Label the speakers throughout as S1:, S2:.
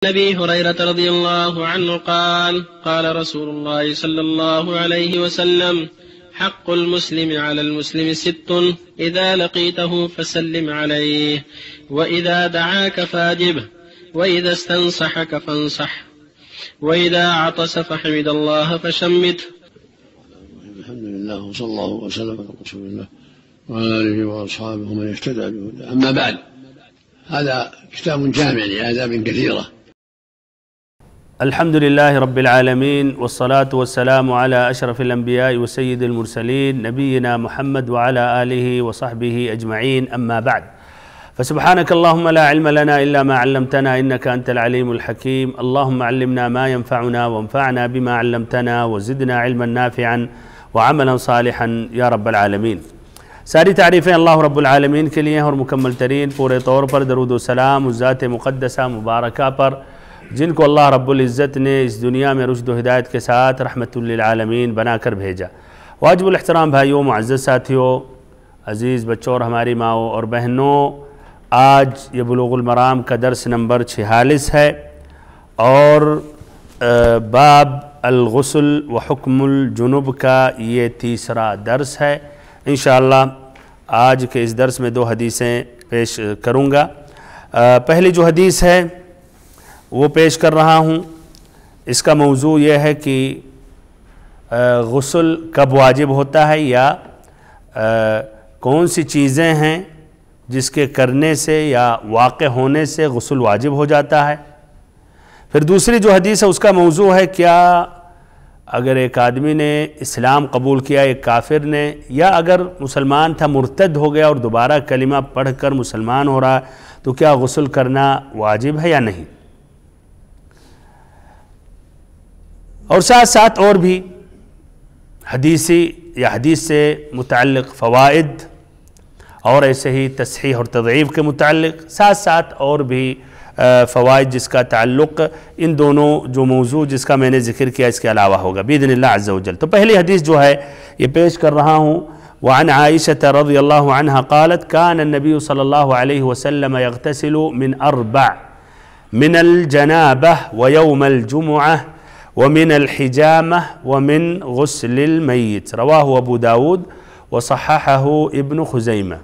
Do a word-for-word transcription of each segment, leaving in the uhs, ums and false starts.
S1: أبي هريرة رضي الله عنه قال قال رسول الله صلى الله عليه وسلم حق المسلم على المسلم ست إذا لقيته فسلم عليه وإذا دعاك فاجبه وإذا استنصحك فانصح وإذا عطس فحمد الله فشمته.
S2: الحمد لله وصلى الله وسلم على رسول الله وعلى آله وأصحابه ومن اهتدى بهداه. أما بعد، هذا كتاب جامع لآداب كثيرة.
S3: الحمد لله رب العالمين والصلاة والسلام على أشرف الأنبياء وسيد المرسلين نبينا محمد وعلى آله وصحبه أجمعين. أما بعد، فسبحانك اللهم لا علم لنا إلا ما علمتنا إنك أنت العليم الحكيم. اللهم علمنا ما ينفعنا وانفعنا بما علمتنا وزدنا علما نافعا وعملا صالحا یا رب العالمین. ساری تعریفیں اللہ رب العالمین کے لیے اور مکمل ترین پورے طور پر درود و سلام اس ذات مقدسہ مبارکہ پر جن کو اللہ رب العزت نے اس دنیا میں رشد و ہدایت کے ساتھ رحمت للعالمین بنا کر بھیجا. واجب الاحترام بھائیوں، معزز ساتھیوں، عزیز بچوں اور ہماری ماؤں اور بہنوں، آج یہ بلوغ المرام کا درس نمبر چھیالیس ہے اور باب الغسل و حکم الجنوب کا یہ تیسرا درس ہے. انشاءاللہ آج کے اس درس میں دو حدیثیں پیش کروں گا. پہلی جو حدیث ہے وہ پیش کر رہا ہوں. اس کا موضوع یہ ہے کہ غسل کب واجب ہوتا ہے یا کون سی چیزیں ہیں جس کے کرنے سے یا واقع ہونے سے غسل واجب ہو جاتا ہے. پھر دوسری جو حدیث ہے اس کا موضوع ہے کیا اگر ایک آدمی نے اسلام قبول کیا، ایک کافر نے، یا اگر مسلمان تھا مرتد ہو گیا اور دوبارہ کلمہ پڑھ کر مسلمان ہو رہا تو کیا غسل کرنا واجب ہے یا نہیں. اور ساتھ ساتھ اور بھی حدیثی یا حدیث سے متعلق فوائد اور ایسے ہی تصحیح اور تضعیف کے متعلق ساتھ ساتھ اور بھی فوائد جس کا تعلق ان دونوں جو موضوع جس کا میں نے ذکر کیا اس کے علاوہ ہوگا باذن اللہ عز و جل. تو پہلی حدیث جو ہے یہ پیش کر رہا ہوں. وعن عائشة رضی اللہ عنہا قالت كان النبي صلی اللہ علیہ وسلم يغتسل من اربع من الجنابة ويوم الجمعة ومن الحجامة ومن غسل الميت رواہ ابو داود وصححہ ابن خزیمہ.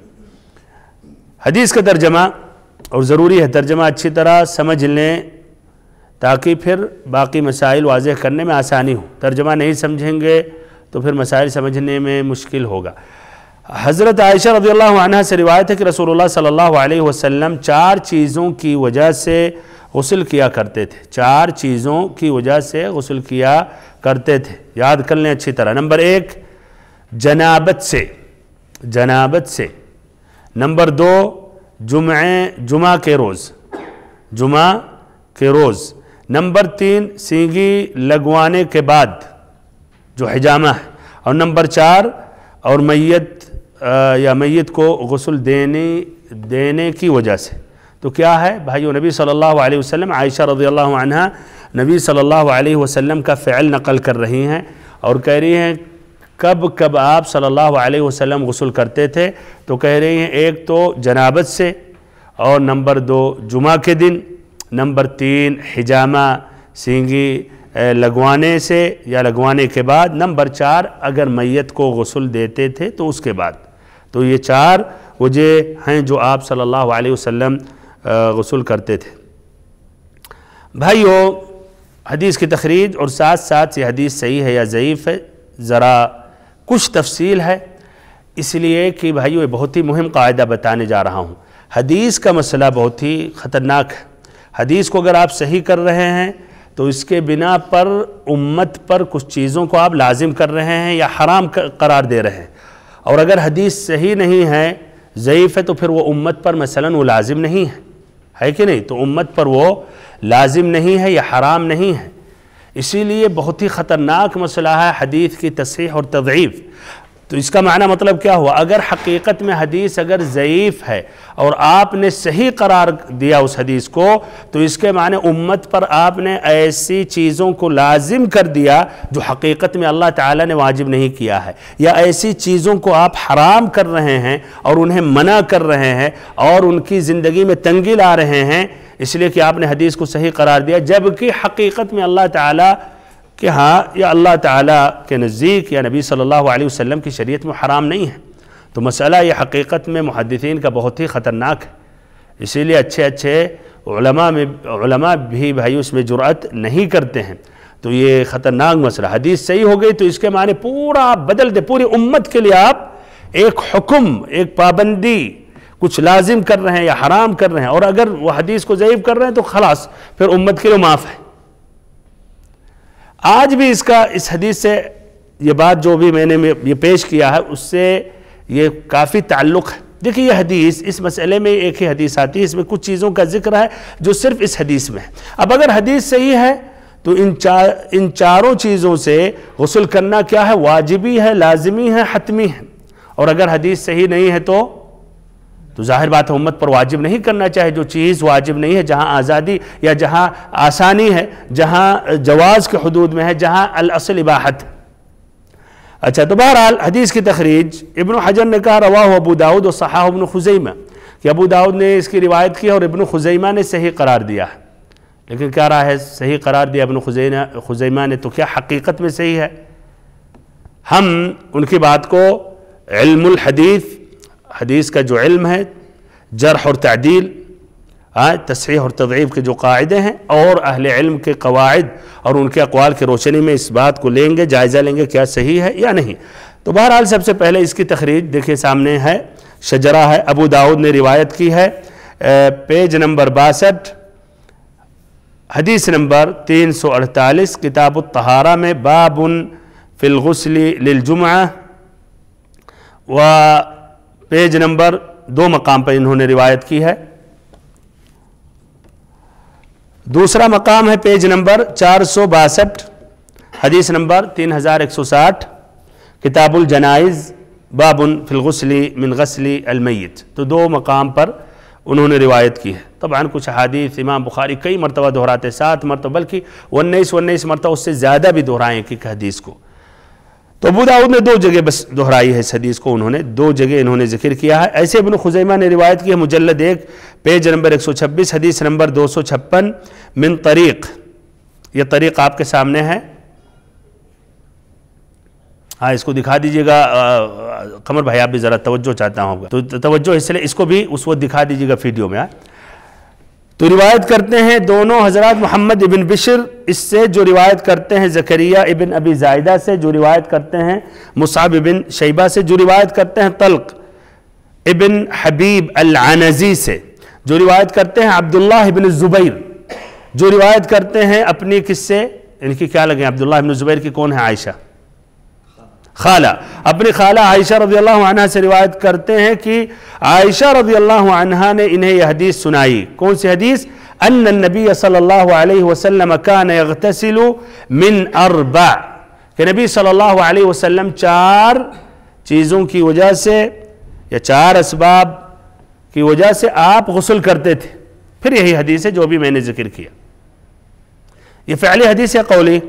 S3: حدیث کا ترجمہ، اور ضروری ہے ترجمہ اچھی طرح سمجھ لیں تاکہ پھر باقی مسائل واضح کرنے میں آسانی ہو. ترجمہ نہیں سمجھیں گے تو پھر مسائل سمجھنے میں مشکل ہوگا. حضرت عائشہ رضی اللہ عنہ سے روایت ہے کہ رسول اللہ صلی اللہ علیہ وسلم چار چیزوں کی وجہ سے غسل کیا کرتے تھے. چار چیزوں کی وجہ سے غسل کیا کرتے تھے، یاد کر لیں اچھی طرح. نمبر ایک، جنابت سے، جنابت سے. نمبر دو، جمعے جمعہ کے روز، جمعہ کے روز. نمبر تین، سینگی لگوانے کے بعد جو حجامہ ہے. اور نمبر چار، اور میت یا میت کو غسل دینے دینے کی وجہ سے. تو کیا ہے بھائیو، نبی صلی اللہ علیہ وسلم، عائشہ رضی اللہ عنہ نبی صلی اللہ علیہ وسلم کا فعل نقل کر رہی ہیں اور کہہ رہی ہیں کب کب آپ صلی اللہ علیہ وسلم غسل کرتے تھے. تو کہہ رہی ہیں ایک تو جنابت سے، اور نمبر دو جمعہ کے دن، نمبر تین حجامہ سینگی لگوانے سے یا لگوانے کے بعد، نمبر چار اگر میت کو غسل دیتے تھے تو اس کے بعد. تو یہ چار وجہ ہیں جو آپ صلی اللہ علیہ وسلم غسل کرتے تھے. بھائیو، حدیث کی تخریج اور ساتھ ساتھ یہ حدیث صحیح ہے یا ضعیف ہے ذرا کچھ تفصیل ہے، اس لیے کہ بھائیو یہ بہت ہی مہم قاعدہ بتانے جا رہا ہوں. حدیث کا مسئلہ بہت ہی خطرناک ہے. حدیث کو اگر آپ صحیح کر رہے ہیں تو اس کے بنا پر امت پر کچھ چیزوں کو آپ لازم کر رہے ہیں یا حرام قرار دے رہے ہیں. اور اگر حدیث صحیح نہیں ہے، ضعیف ہے، تو پھر وہ امت پر مثلاً وہ لازم نہیں ہے، ہے کہ نہیں؟ تو امت پر وہ لازم نہیں ہے یا حرام نہیں ہے. اسی لیے بہت ہی خطرناک مسئلہ ہے حدیث کی تصحیح اور تضعیف. تو اس کا معنی مطلب کیا ہوا؟ اگر حقیقت میں حدیث اگر ضعیف ہے اور آپ نے صحیح قرار دیا اس حدیث کو، تو اس کے معنی امت پر آپ نے ایسی چیزوں کو لازم کر دیا جو حقیقت میں اللہ تعالیٰ نے واجب نہیں کیا ہے، یا ایسی چیزوں کو آپ حرام کر رہے ہیں اور انہیں منع کر رہے ہیں اور ان کی زندگی میں تنگی لا رہے ہیں اس لیے کہ آپ نے حدیث کو صحیح قرار دیا، جبکہ حقیقت میں اللہ تعالیٰ کہ ہاں یا اللہ تعالیٰ کے نزدیک یا نبی صلی اللہ علیہ وسلم کی شریعت میں حرام نہیں ہے۔ تو مسئلہ یہ حقیقت میں محدثین کا بہت ہی خطرناک ہے، اسی لیے اچھے اچھے علماء میں علماء بھی بھائی اس میں جرأت نہیں کرتے ہیں۔ تو یہ خطرناک مسئلہ، حدیث صحیح ہو گئی تو اس کے معنی پورا بدل دے، پوری امت کے لیے آپ ایک حکم، ایک پابندی کچھ لازم کر رہے ہیں یا حرام کر رہے ہیں، اور اگر وہ حدیث کو ضعیف کر رہے ہیں تو خلاص پھر امت کے لیے معاف ہے۔ آج بھی اس کا اس حدیث سے یہ بات جو بھی میں نے یہ پیش کیا ہے اس سے یہ کافی تعلق ہے۔ دیکھیں یہ حدیث اس مسئلے میں ایک ہی حدیث آتی ہے، اس میں کچھ چیزوں کا ذکر ہے جو صرف اس حدیث میں ہے۔ اب اگر حدیث صحیح ہے تو ان چار ان چاروں چیزوں سے غسل کرنا کیا ہے؟ واجبی ہے، لازمی ہے، حتمی ہے۔ اور اگر حدیث صحیح نہیں ہے تو تو ظاہر بات ہے امت پر واجب نہیں کرنا چاہے۔ جو چیز واجب نہیں ہے، جہاں آزادی یا جہاں آسانی ہے، جہاں جواز کے حدود میں ہے، جہاں الاصل اباحت ہے۔ اچھا تو بہرحال حدیث کی تخریج ابن حجر نے کہا رواہ ابو داؤد و صحاح ابن خزیمہ، کہ ابو داؤد نے اس کی روایت کی اور ابن خزیمہ نے صحیح قرار دیا ہے۔ لیکن کیا رہا ہے صحیح قرار دیا ابن خزیمہ نے، تو کیا حقیقت میں صحیح ہے؟ ہم ان کی بات کو علم الحدیث، حدیث کا جو علم ہے، جرح اور تعدیل، تصحیح اور تضعیف کے جو قاعدے ہیں، اور اہل علم کے قواعد اور ان کے اقوال کی روشنی میں اس بات کو لیں گے، جائزہ لیں گے کیا صحیح ہے یا نہیں۔ تو بہرحال سب سے پہلے اس کی تخریج دیکھیں سامنے ہے، شجرہ ہے، ابو داؤد نے روایت کی ہے، پیج نمبر باسٹھ، حدیث نمبر تین سو اڑتالیس، کتاب الطہارہ میں، باب فی الغسل للجمعہ، و پیج نمبر دو مقام پر انہوں نے روایت کی ہے۔ دوسرا مقام ہے پیج نمبر چار سو باسٹھ، حدیث نمبر تین ہزار ایک سو ساٹھ، کتاب الجنائز، باب فی الغسل من غسل المیت۔ تو دو مقام پر انہوں نے روایت کی ہے۔ طبعاً کچھ حدیث امام بخاری کئی مرتبہ دہراتے، سات مرتبہ بلکہ انیس انیس مرتبہ اس سے زیادہ بھی دہرائیں ایک حدیث کو۔ تو ابو داؤد نے دو جگہ بس دہرائی ہے اس حدیث کو، انہوں نے دو جگہ انہوں نے ذکر کیا ہے۔ ایسے ابن خزیمہ نے روایت کی ہے، مجلد ایک، پیج نمبر ایک سو چھبیس، حدیث نمبر دو سو چھپن، من طریق، یہ طریق آپ کے سامنے ہے، ہاں اس کو دکھا دیجئے گا، قمر بھائی آپ بھی ذرا توجہ چاہتا ہوں، تو توجہ اس لیے اس کو بھی اس وقت دکھا دیجئے گا ویڈیو میں۔ تو روایت کرتے ہیں دونوں حضرات، محمد ابن بشر اس سے جو روایت کرتے ہیں، زکریہ ابن ابی زائدہ سے جو روایت کرتے ہیں، مصعب ابن شیبہ سے جو روایت کرتے ہیں، طلق ابن حبیب العنزی سے جو روایت کرتے ہیں، عبداللہ ابن الزبیر جو روایت کرتے ہیں اپنی کس سے، ان کی کیا لگیں، عبداللہ ابن الزبیر کی کون ہے؟ عائشہ خالہ، اپنی خالہ عائشہ رضی اللہ عنہ سے روایت کرتے ہیں کہ عائشہ رضی اللہ عنہ نے انہیں یہ حدیث سنائی۔ کون سی حدیث؟ ان النبی صلی اللہ علیہ وسلم کان یغتسل من اربع، کہ نبی صلی اللہ علیہ وسلم چار چیزوں کی وجہ سے یا چار اسباب کی وجہ سے آپ غسل کرتے تھے۔ پھر یہی حدیث ہے جو بھی میں نے ذکر کیا۔ یہ فعلی حدیث ہے قولی؟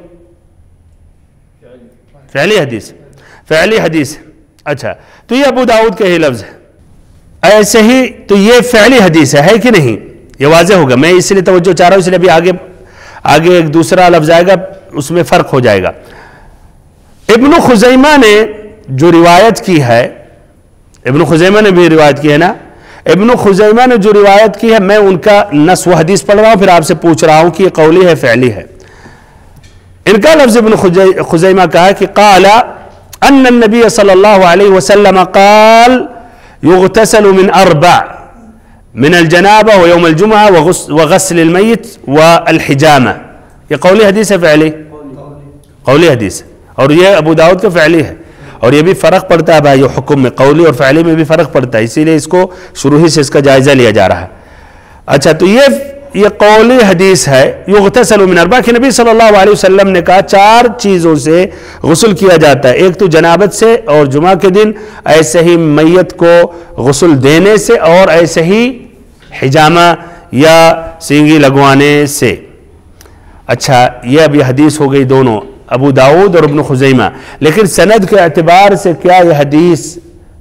S3: فعلی حدیث، فعلی حدیث۔ اچھا تو یہ ابو داؤد کے ہی لفظ ہے، ایسے ہی تو یہ فعلی حدیث ہے کہ نہیں؟ یہ واضح ہوگا، میں اس لیے توجہ چاہ رہا ہوں، اس لیے ابھی آگے آگے ایک دوسرا لفظ آئے گا، اس میں فرق ہو جائے گا۔ ابن خزیمہ نے جو روایت کی ہے، ابن خزیمہ نے بھی روایت کی ہے نا، ابن خزیمہ نے جو روایت کی ہے، میں ان کا نص و حدیث پڑھ رہا ہوں، پھر آپ سے پوچھ رہا ہوں کہ یہ قولی ہے فعلی ہے۔ ان کا لفظ ابن خزیمہ کا ہے کہ قال ان النبی صلی اللہ علیہ وسلم قال یغتسل من اربع، من الجنابہ ویوم الجمعہ وغسل المیت والحجامہ۔ یہ قولی حدیث ہے فعلی؟ قولی حدیث ہے، اور یہ ابو داؤد کا فعلی ہے، اور یہ بھی فرق پڑتا ہے بھائی حکم میں، قولی اور فعلی میں بھی فرق پڑتا ہے، اسی لیے اس کو شروع ہی سے اس کا جائزہ لیا جا رہا ہے۔ اچھا تو یہ یہ قولی حدیث ہے، یغتسل من اربع، کہ نبی صلی اللہ علیہ وسلم نے کہا چار چیزوں سے غسل کیا جاتا ہے، ایک تو جنابت سے اور جمعہ کے دن، ایسے ہی میت کو غسل دینے سے، اور ایسے ہی حجامہ یا سینگی لگوانے سے۔ اچھا یہ اب یہ حدیث ہو گئی دونوں، ابو داؤد اور ابن خزیمہ، لیکن سند کے اعتبار سے کیا یہ حدیث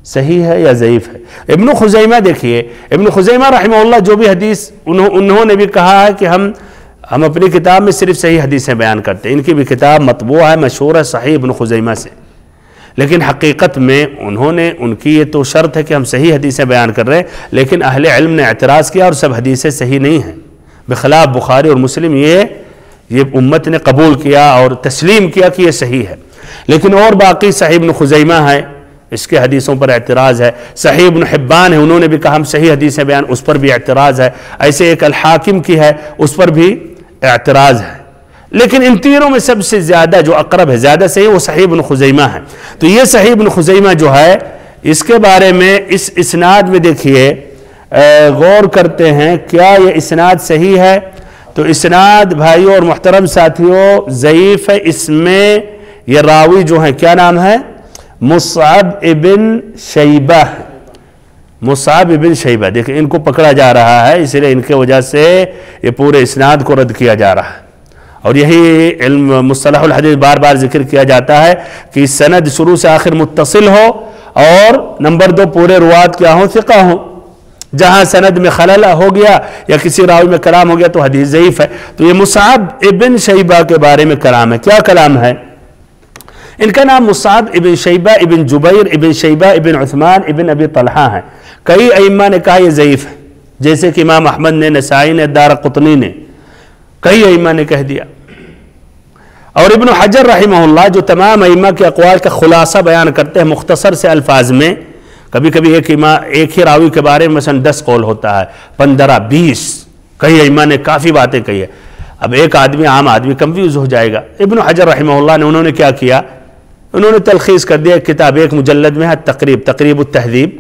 S3: صحیح ہے یا ضعیف ہے. ابن خزیمہ دیکھیے، ابن خزیمہ رحمہ اللہ جو بھی حدیث انہوں نے بھی کہا ہے کہ ہم ہم اپنی کتاب میں صرف صحیح حدیثیں بیان کرتے ہیں. ان کی بھی کتاب مطبوع ہے، مشہور ہے، صحیح ابن خزیمہ سے. لیکن حقیقت میں انہوں نے ان کی یہ تو شرط ہے کہ ہم صحیح حدیثیں بیان کر رہے ہیں، لیکن اہل علم نے اعتراض کیا اور سب حدیثیں صحیح نہیں ہیں. بخلاف بخاری اور مسلم یہ یہ امت نے قبول کیا اور تسلیم کیا کہ یہ صحیح ہے. لیکن اور باقی صحیح ابن خزیمہ ہے، اس کے حدیثوں پر اعتراض ہے. صحیح ابن حبان ہے، انہوں نے بھی کہا ہم صحیح حدیثیں بیان، اس پر بھی اعتراض ہے. ایسے ایک الحاکم کی ہے، اس پر بھی اعتراض ہے. لیکن ان تینوں میں سب سے زیادہ جو اقرب ہے، زیادہ صحیح، وہ صحیح ابن خزیمہ ہے. تو یہ صحیح ابن خزیمہ جو ہے، اس کے بارے میں اس اسناد میں دیکھیے غور کرتے ہیں کیا یہ اسناد صحیح ہے. تو اسناد بھائیوں اور محترم ساتھیوں ضعیف ہے. اس میں یہ راوی جو ہیں کیا نام ہے؟ مصعب ابن شیبہ. مصعب ابن شیبہ، دیکھیں ان کو پکڑا جا رہا ہے، اس لیے ان کے وجہ سے یہ پورے اسناد کو رد کیا جا رہا ہے. اور یہی علم مصطلح الحدیث بار بار ذکر کیا جاتا ہے کہ سند شروع سے آخر متصل ہو، اور نمبر دو پورے روات کیا ہوں؟ ثقہ ہوں. جہاں سند میں خلل ہو گیا یا کسی راوی میں کلام ہو گیا تو حدیث ضعیف ہے. تو یہ مصعب ابن شیبہ کے بارے میں کلام ہے. کیا کلام ہے؟ ان کا نام مصعب ابن شیبہ ابن جبیر ابن شیبہ ابن عثمان ابن ابی طلحہ ہے. کئی ائمہ نے کہا یہ ضعیف ہے، جیسے کہ امام احمد نے، نسائی نے، دارقطنی نے، کئی ائمہ نے کہہ دیا. اور ابن حجر رحمہ اللہ جو تمام ائمہ کے اقوال کا خلاصہ بیان کرتے ہیں مختصر سے الفاظ میں، کبھی کبھی ایک امام ایک ہی راوی کے بارے میں مثلا دس قول ہوتا ہے، پندرہ، بیس، کئی ائمہ نے کافی باتیں کہی ہے. اب ایک آدمی، عام آدمی کنفیوز ہو جائے گا. ابن حجر رحمہ اللہ نے انہوں نے کیا کیا؟ انہوں نے تلخیص کر دیا. ایک کتاب ایک مجلد میں ہے، تقریب تقریب التہذیب.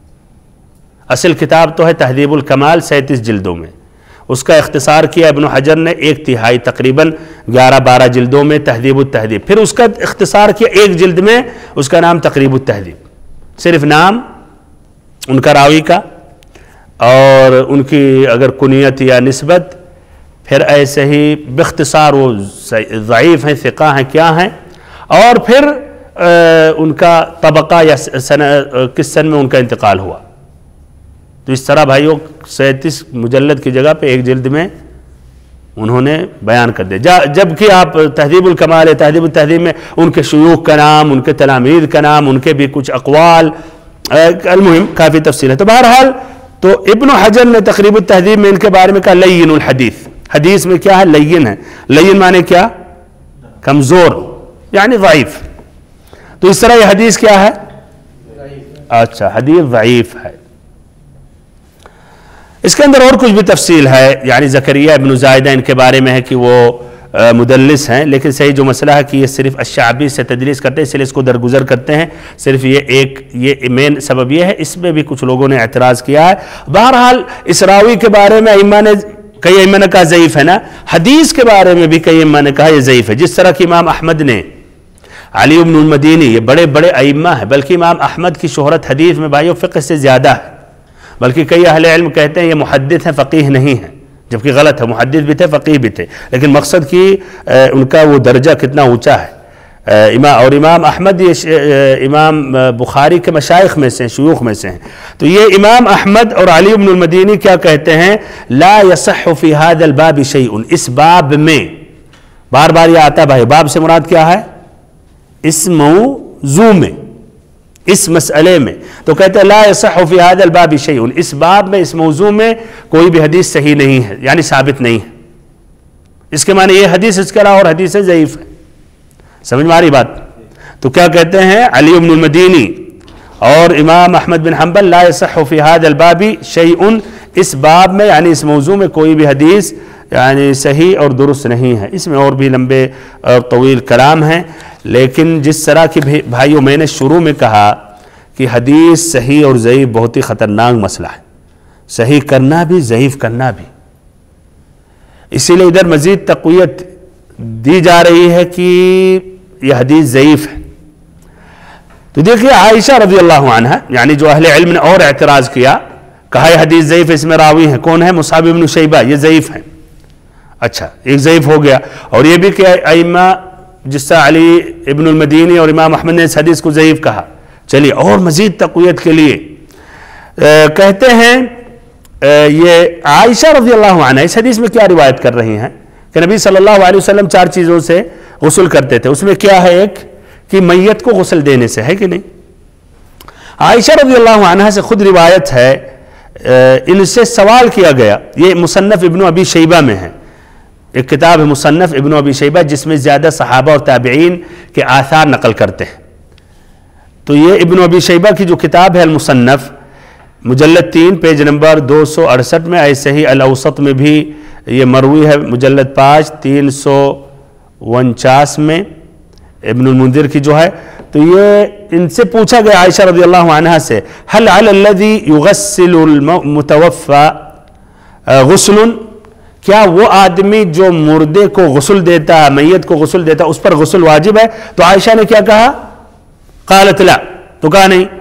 S3: اصل کتاب تو ہے تہذیب الکمال، سینتیس جلدوں میں. اس کا اختصار کیا ابن حجر نے ایک تہائی، تقریباً گیارہ بارہ جلدوں میں، تہذیب التہذیب. پھر اس کا اختصار کیا ایک جلد میں، اس کا نام تقریب التہذیب. صرف نام ان کا راوی کا اور ان کی اگر کنیت یا نسبت، پھر ایسے ہی باختصار وہ ضعیف ہیں، ثقہ ہیں، کیا ہیں، اور پھر ان کا طبقہ یا کس سن میں ان کا انتقال ہوا. تو اس طرح بھائیوں سینتیس مجلد کی جگہ پہ ایک جلد میں انہوں نے بیان کر دیا. جبکہ آپ تہذیب الکمال ہے، تہذیب التہذیب میں ان کے شیوخ کا نام، ان کے تلامید کا نام، ان کے بھی کچھ اقوال، المہم کافی تفصیل ہے. تو بہرحال تو ابن حجر نے تقریب التہذیب میں ان کے بارے میں کہا لین الحدیث. حدیث میں کیا ہے؟ لین ہے. لین معنی کیا؟ کمزور، یعنی ضعیف. تو اس طرح یہ حدیث کیا ہے؟ اچھا، حدیث ضعیف ہے. اس کے اندر اور کچھ بھی تفصیل ہے، یعنی زکریا ابن زائدہ ان کے بارے میں ہے کہ وہ مدلس ہیں، لیکن صحیح جو مسئلہ ہے کہ یہ صرف الشعبی سے تدلیس کرتے ہیں، اس لیے اس کو درگزر کرتے ہیں. صرف یہ ایک یہ مین سبب یہ ہے. اس میں بھی کچھ لوگوں نے اعتراض کیا ہے. بہرحال اس راوی کے بارے میں ائمہ نے کئی ائمہ نے کہا ضعیف ہے نا. حدیث کے بارے میں بھی کئی ائمہ نے کہا یہ ضعیف ہے. جس طرح کہ امام احمد نے، علی بن المدینی، یہ بڑے بڑے ائمہ ہیں. بلکہ امام احمد کی شہرت حدیث میں بھائیو فقہ سے زیادہ ہے. بلکہ کئی اہل علم کہتے ہیں یہ محدث ہیں، فقیہ نہیں ہیں، جبکہ غلط ہے. محدث بھی تھے، فقیہ بھی تھے، لیکن مقصد کی ان کا وہ درجہ کتنا اونچا ہے. اور امام احمد یہ امام بخاری کے مشائخ میں سے، شیوخ میں سے ہیں. تو یہ امام احمد اور علی بن المدینی کیا کہتے ہیں؟ لا يصح في هذا الباب شيء. اس باب میں بار بار یہ آتا ہے بھائی، باب سے مراد کیا ہے؟ اس موضوع میں، اس مسئلے میں. تو کہتے ہیں لا يصح في هذا الباب شيء. اس باب میں، اس موضوع میں کوئی بھی حدیث صحیح نہیں ہے، یعنی ثابت نہیں ہے. اس کے معنی یہ حدیث اس کے علاوہ اور حدیثیں ضعیف ہیں. سمجھ میں آ رہی بات؟ تو کیا کہتے ہیں علی بن المدینی اور امام احمد بن حنبل؟ لا يصح في هذا الباب شيء. اس باب میں یعنی اس موضوع میں کوئی بھی حدیث یعنی صحیح اور درست نہیں ہے. اس میں اور بھی لمبے اور طویل کلام ہیں. لیکن جس طرح کی بھائیوں میں نے شروع میں کہا کہ حدیث صحیح اور ضعیف بہت ہی خطرناک مسئلہ ہے، صحیح کرنا بھی، ضعیف کرنا بھی. اسی لیے ادھر مزید تقویت دی جا رہی ہے کہ یہ حدیث ضعیف ہے. تو دیکھیے عائشہ رضی اللہ عنہ، یعنی جو اہل علم نے اور اعتراض کیا، کہا یہ حدیث ضعیف، اس میں راوی ہیں کون ہے؟ مصعب بن شیبہ، یہ ضعیف ہیں. اچھا، ایک ضعیف ہو گیا. اور یہ بھی کہ ائمہ جس طرح علی ابن المدینی اور امام احمد نے اس حدیث کو ضعیف کہا، چلیے اور مزید تقویت کے لیے کہتے ہیں یہ عائشہ رضی اللہ عنہ اس حدیث میں کیا روایت کر رہی ہیں کہ نبی صلی اللہ علیہ وسلم چار چیزوں سے غسل کرتے تھے. اس میں کیا ہے؟ ایک کہ میت کو غسل دینے سے، ہے کہ نہیں؟ عائشہ رضی اللہ عنہ سے خود روایت ہے، ان سے سوال کیا گیا. یہ مصنف ابن ابی شیبہ میں ہے، ایک کتاب ہے مصنف ابن ابی شیبہ جس میں زیادہ صحابہ اور تابعین کے آثار نقل کرتے ہیں. تو یہ ابن ابی شیبہ کی جو کتاب ہے المصنف، مجلد تین پیج نمبر دو سو اڑسٹھ میں، ایسے ہی الاوسط میں بھی یہ مروی ہے مجلد پانچ تین سو انچاس میں ابن المنذر کی جو ہے. تو یہ ان سے پوچھا گیا عائشہ رضی اللہ عنہ سے، هل على الذي يغسل المتوفى غسل، کیا وہ آدمی جو مردے کو غسل دیتا ہے، میت کو غسل دیتا ہے، اس پر غسل واجب ہے؟ تو عائشہ نے کیا کہا؟ قالت لا، تو کہا نہیں.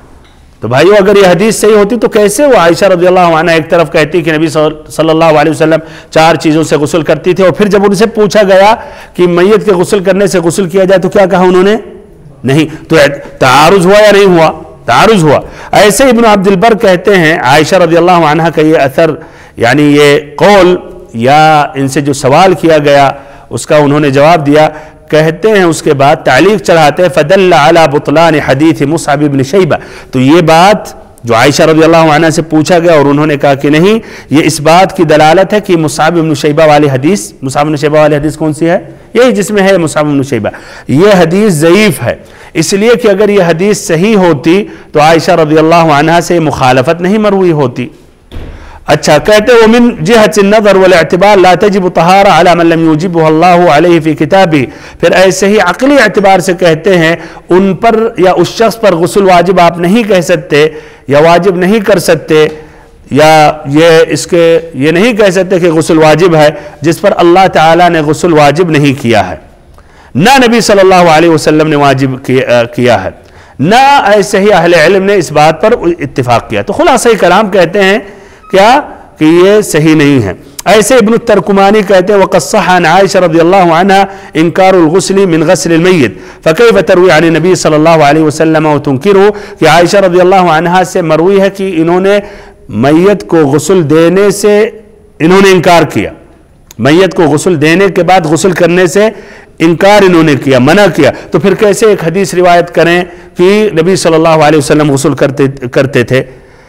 S3: تو بھائیو اگر یہ حدیث صحیح ہوتی تو کیسے وہ عائشہ رضی اللہ عنہ ایک طرف کہتی کہ نبی صلی اللہ علیہ وسلم چار چیزوں سے غسل کرتی تھی، اور پھر جب ان سے پوچھا گیا کہ میت کے غسل کرنے سے غسل کیا جائے تو کیا کہا انہوں نے؟ نہیں. تو تعارض ہوا یا نہیں ہوا؟ تعارض ہوا. ایسے ابن عبد البر کہتے ہیں عائشہ رضی اللہ عنہ کا یہ اثر، یعنی یہ قول یا ان سے جو سوال کیا گیا اس کا انہوں نے جواب دیا. کہتے ہیں اس کے بعد تعلیق چڑھاتے ہیں فدل علی بطلان حدیث مصعب بن شیبہ. تو یہ بات جو عائشہ رضی اللہ عنہ سے پوچھا گیا اور انہوں نے کہا کہ نہیں، یہ اس بات کی دلالت ہے کہ مصعب بن شیبہ والی حدیث، مصعب بن شیبہ والی حدیث کون سی ہے؟ یہی جس میں ہے مصعب بن شیبہ. یہ حدیث ضعیف ہے، اس لیے کہ اگر یہ حدیث صحیح ہوتی تو عائشہ رضی اللہ عنہ سے مخالفت نہیں مروی ہوتی. اچھا کہتے ہیں ومن جہت النظر والاعتبار لا تجب طہارہ علی من لم یوجبہ اللہ علیہ فی کتابہ. پھر ایسے ہی عقلی اعتبار سے کہتے ہیں ان پر یا اس شخص پر غسل واجب آپ نہیں کہہ سکتے یا واجب نہیں کر سکتے، یا یہ اس کے یہ نہیں کہہ سکتے کہ غسل واجب ہے جس پر اللہ تعالیٰ نے غسل واجب نہیں کیا ہے، نہ نبی صلی اللہ علیہ وسلم نے واجب کیا ہے، نہ ایسے ہی اہل علم نے اس بات پر اتفاق کیا. تو خلاصہ کلام کہتے ہیں کیا کہ یہ صحیح نہیں ہے. ایسے ابن الترکمانی کہتے ہیں وقد صح عن عائشہ رضی اللہ عنہ انکار الغسل من غسل المیت فکیف تروی عن نبی صلی اللہ علیہ وسلم وتنکرہ، کہ عائشہ رضی اللہ عنہ سے مروی ہے کہ انہوں نے میت کو غسل دینے سے انہوں نے انکار کیا، میت کو غسل دینے کے بعد غسل کرنے سے انکار انہوں نے کیا، منع کیا. تو پھر کیسے ایک حدیث روایت کریں کہ نبی صلی اللہ علیہ وسلم غسل کرتے کرتے تھے؟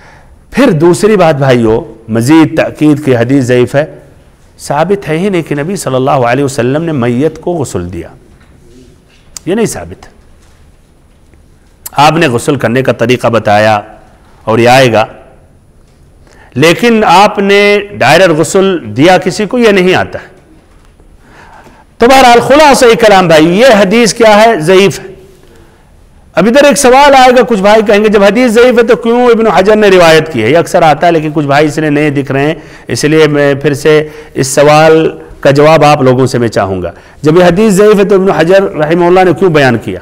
S3: پھر دوسری بات بھائیو مزید تاکید کی حدیث ضعیف ہے، ثابت ہے ہی نہیں کہ نبی صلی اللہ علیہ وسلم نے میت کو غسل دیا، یہ نہیں ثابت. آپ نے غسل کرنے کا طریقہ بتایا اور یہ آئے گا، لیکن آپ نے ڈائریکٹ غسل دیا کسی کو، یہ نہیں آتا ہے. تو بہرحال خلاصہ کلام بھائی یہ حدیث کیا ہے؟ ضعیف ہے. اب ادھر ایک سوال آئے گا، کچھ بھائی کہیں گے جب حدیث ضعیف ہے تو کیوں ابن حجر نے روایت کی ہے؟ یہ اکثر آتا ہے لیکن کچھ بھائی اس نے نئے دکھ رہے ہیں، اس لیے میں پھر سے اس سوال کا جواب آپ لوگوں سے میں چاہوں گا. جب یہ حدیث ضعیف ہے تو ابن حجر رحمہ اللہ نے کیوں بیان کیا؟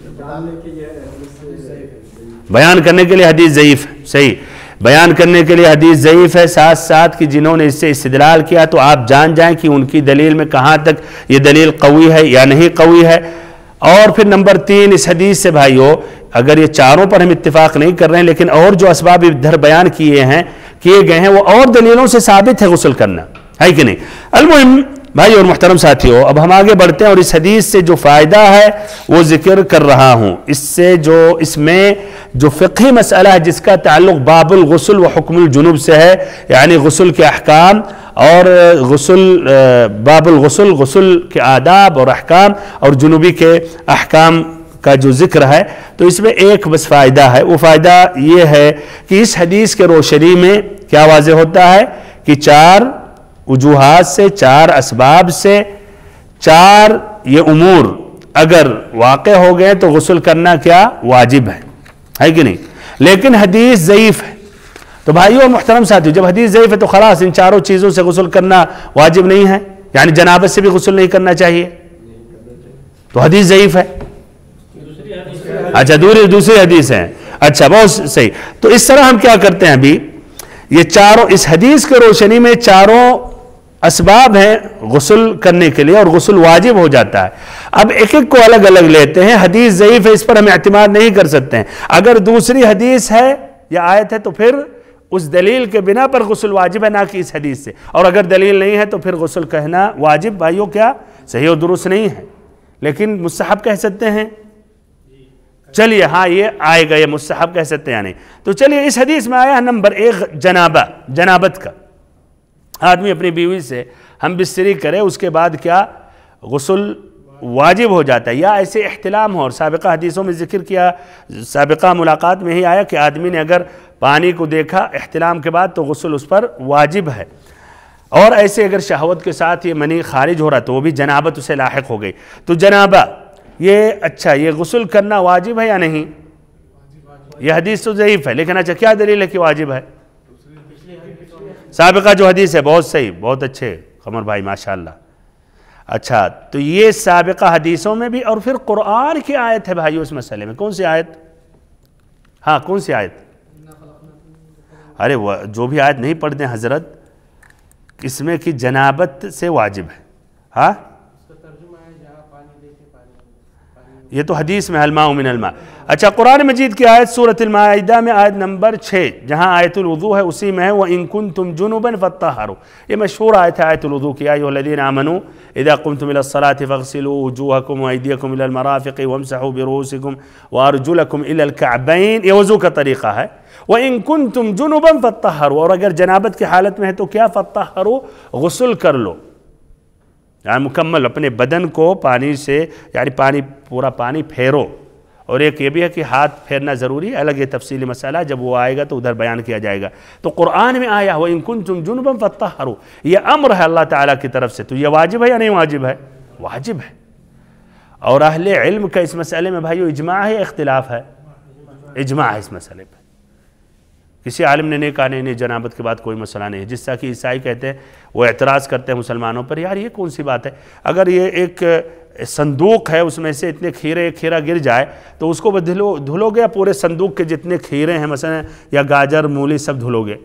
S3: بیان کرنے کے لیے حدیث ضعیف ہے، صحیح، بیان کرنے کے لیے حدیث ضعیف ہے. ساتھ ساتھ کہ جنہوں نے اس سے استدلال کیا تو آپ جان جائیں کہ ان کی دلیل میں کہاں تک یہ دلیل قوی ہے یا نہیں قوی ہے. اور پھر نمبر تین اس حدیث سے بھائیو اگر یہ چاروں پر ہم اتفاق نہیں کر رہے ہیں لیکن اور جو اسباب ادھر بیان کیے ہیں کیے گئے ہیں وہ اور دلیلوں سے ثابت ہے غسل کرنا، ہے کہ نہیں؟ المہم بھائی اور محترم ساتھیو، اب ہم آگے بڑھتے ہیں اور اس حدیث سے جو فائدہ ہے وہ ذکر کر رہا ہوں. اس سے جو اس میں جو فقہی مسئلہ ہے جس کا تعلق باب الغسل و حکم الجنوب سے ہے، یعنی غسل کے احکام اور غسل باب الغسل، غسل کے آداب اور احکام اور جنوبی کے احکام کا جو ذکر ہے، تو اس میں ایک بس فائدہ ہے. وہ فائدہ یہ ہے کہ اس حدیث کے روشنی میں کیا واضح ہوتا ہے کہ چار وجوہات سے، چار اسباب سے، چار یہ امور اگر واقع ہو گئے تو غسل کرنا کیا واجب ہے، ہے کہ نہیں؟ لیکن حدیث ضعیف ہے. تو بھائیو اور محترم ساتھیو جب حدیث ضعیف ہے تو خلاص ان چاروں چیزوں سے غسل کرنا واجب نہیں ہے، یعنی جنابت سے بھی غسل نہیں کرنا چاہیے، تو حدیث ضعیف ہے. اچھا دوسری دوسری حدیث ہے، اچھا بہت صحیح. تو اس طرح ہم کیا کرتے ہیں ابھی یہ چاروں اس حدیث کے روشنی میں چاروں اسباب ہیں غسل کرنے کے لیے اور غسل واجب ہو جاتا ہے. اب ایک ایک کو الگ الگ لیتے ہیں. حدیث ضعیف ہے، اس پر ہم اعتماد نہیں کر سکتے ہیں. اگر دوسری حدیث ہے یا آیت ہے تو پھر اس دلیل کے بنا پر غسل واجب ہے، نہ کہ اس حدیث سے. اور اگر دلیل نہیں ہے تو پھر غسل کہنا واجب بھائیوں کیا صحیح و درست نہیں ہے، لیکن مستحب کہہ سکتے ہیں. چلیے ہاں یہ آئے گا، یہ مستحب کہہ سکتے ہیں نہیں. تو چلیے اس حدیث میں آیا ہے نمبر ایک جنابہ، جنابت کا. آدمی اپنی بیوی سے ہم بستری کرے، اس کے بعد کیا غسل واجب ہو جاتا ہے، یا ایسے احتلام ہو. اور سابقہ حدیثوں میں ذکر کیا، سابقہ ملاقات میں ہی آیا کہ آدمی نے اگر پانی کو دیکھا احتلام کے بعد تو غسل اس پر واجب ہے. اور ایسے اگر شہوت کے ساتھ یہ منی خارج ہو رہا تو وہ بھی جنابت اسے لاحق ہو گئی. تو جنابہ یہ اچھا یہ غسل کرنا واجب ہے یا نہیں؟ یہ حدیث تو ضعیف ہے، لیکن اچھا کیا دلیل ہے کہ واجب ہے؟ سابقہ جو حدیث ہے. بہت صحیح، بہت اچھے قمر بھائی ماشاءاللہ. اچھا تو یہ سابقہ حدیثوں میں بھی، اور پھر قرآن کی آیت ہے بھائیو اس مسئلے میں. کون سی آیت؟ ہاں کون سی آیت؟ ارے وہ جو بھی آیت نہیں پڑھتے حضرت، اس میں کہ جنابت سے واجب ہے. ہاں یہ تو حدیث میں الماء من الماء. اچھا قرآن مجید کی آیت سورۃ المائدہ میں آیت نمبر چھ، جہاں آیت الوضوء ہے اسی میں ہے وَإِن كُنتُمْ جُنُبًا فَطَّهَّرُوا. یہ مشہور آیت ہے آیت الوضوء کی. اَيُّهَا الَّذِينَ آمَنُوا إِذَا قُمْتُمْ إِلَى الصَّلَاةِ فَاغْسِلُوا وُجُوهَكُمْ وَأَيْدِيَكُمْ إِلَى الْمَرَافِقِ وَامْسَحُوا بِرُؤُوسِكُمْ وَأَرْجُلَكُمْ إِلَى الْكَعْبَيْنِ. یہ وضو کا طریقہ ہے. وَإِن كُنتُمْ جُنُبًا فَطَّهَّرُوا. اور اگر جنابت کی حالت میں ہے تو کیا فَطَّهَّرُوا غسل کر لو، یعنی مکمل اپنے بدن کو پانی سے، یعنی پانی پورا پانی پھیرو. اور ایک یہ بھی ہے کہ ہاتھ پھیرنا ضروری ہے، الگ یہ تفصیلی مسئلہ، جب وہ آئے گا تو ادھر بیان کیا جائے گا. تو قرآن میں آیا ہوا ان کنتم جنبا فطہروا، یہ امر ہے اللہ تعالیٰ کی طرف سے. تو یہ واجب ہے یا نہیں واجب ہے؟ واجب ہے. اور اہل علم کا اس مسئلے میں بھائیو اجماع ہے، اختلاف ہے؟ اجماع ہے اس مسئلے پہ. کسی عالم نے نہیں کہا نہیں نہیں جنابت کے بعد کوئی مسئلہ نہیں ہے. جس طرح کہ عیسائی کہتے ہیں، وہ اعتراض کرتے ہیں مسلمانوں پر، یار یہ کون سی بات ہے، اگر یہ ایک صندوق ہے اس میں سے اتنے کھیرے ایک کھیرا گر جائے تو اس کو دھلو دھلو گے، پورے صندوق کے جتنے کھیرے ہیں مثلا یا گاجر مولی سب دھلو گے؟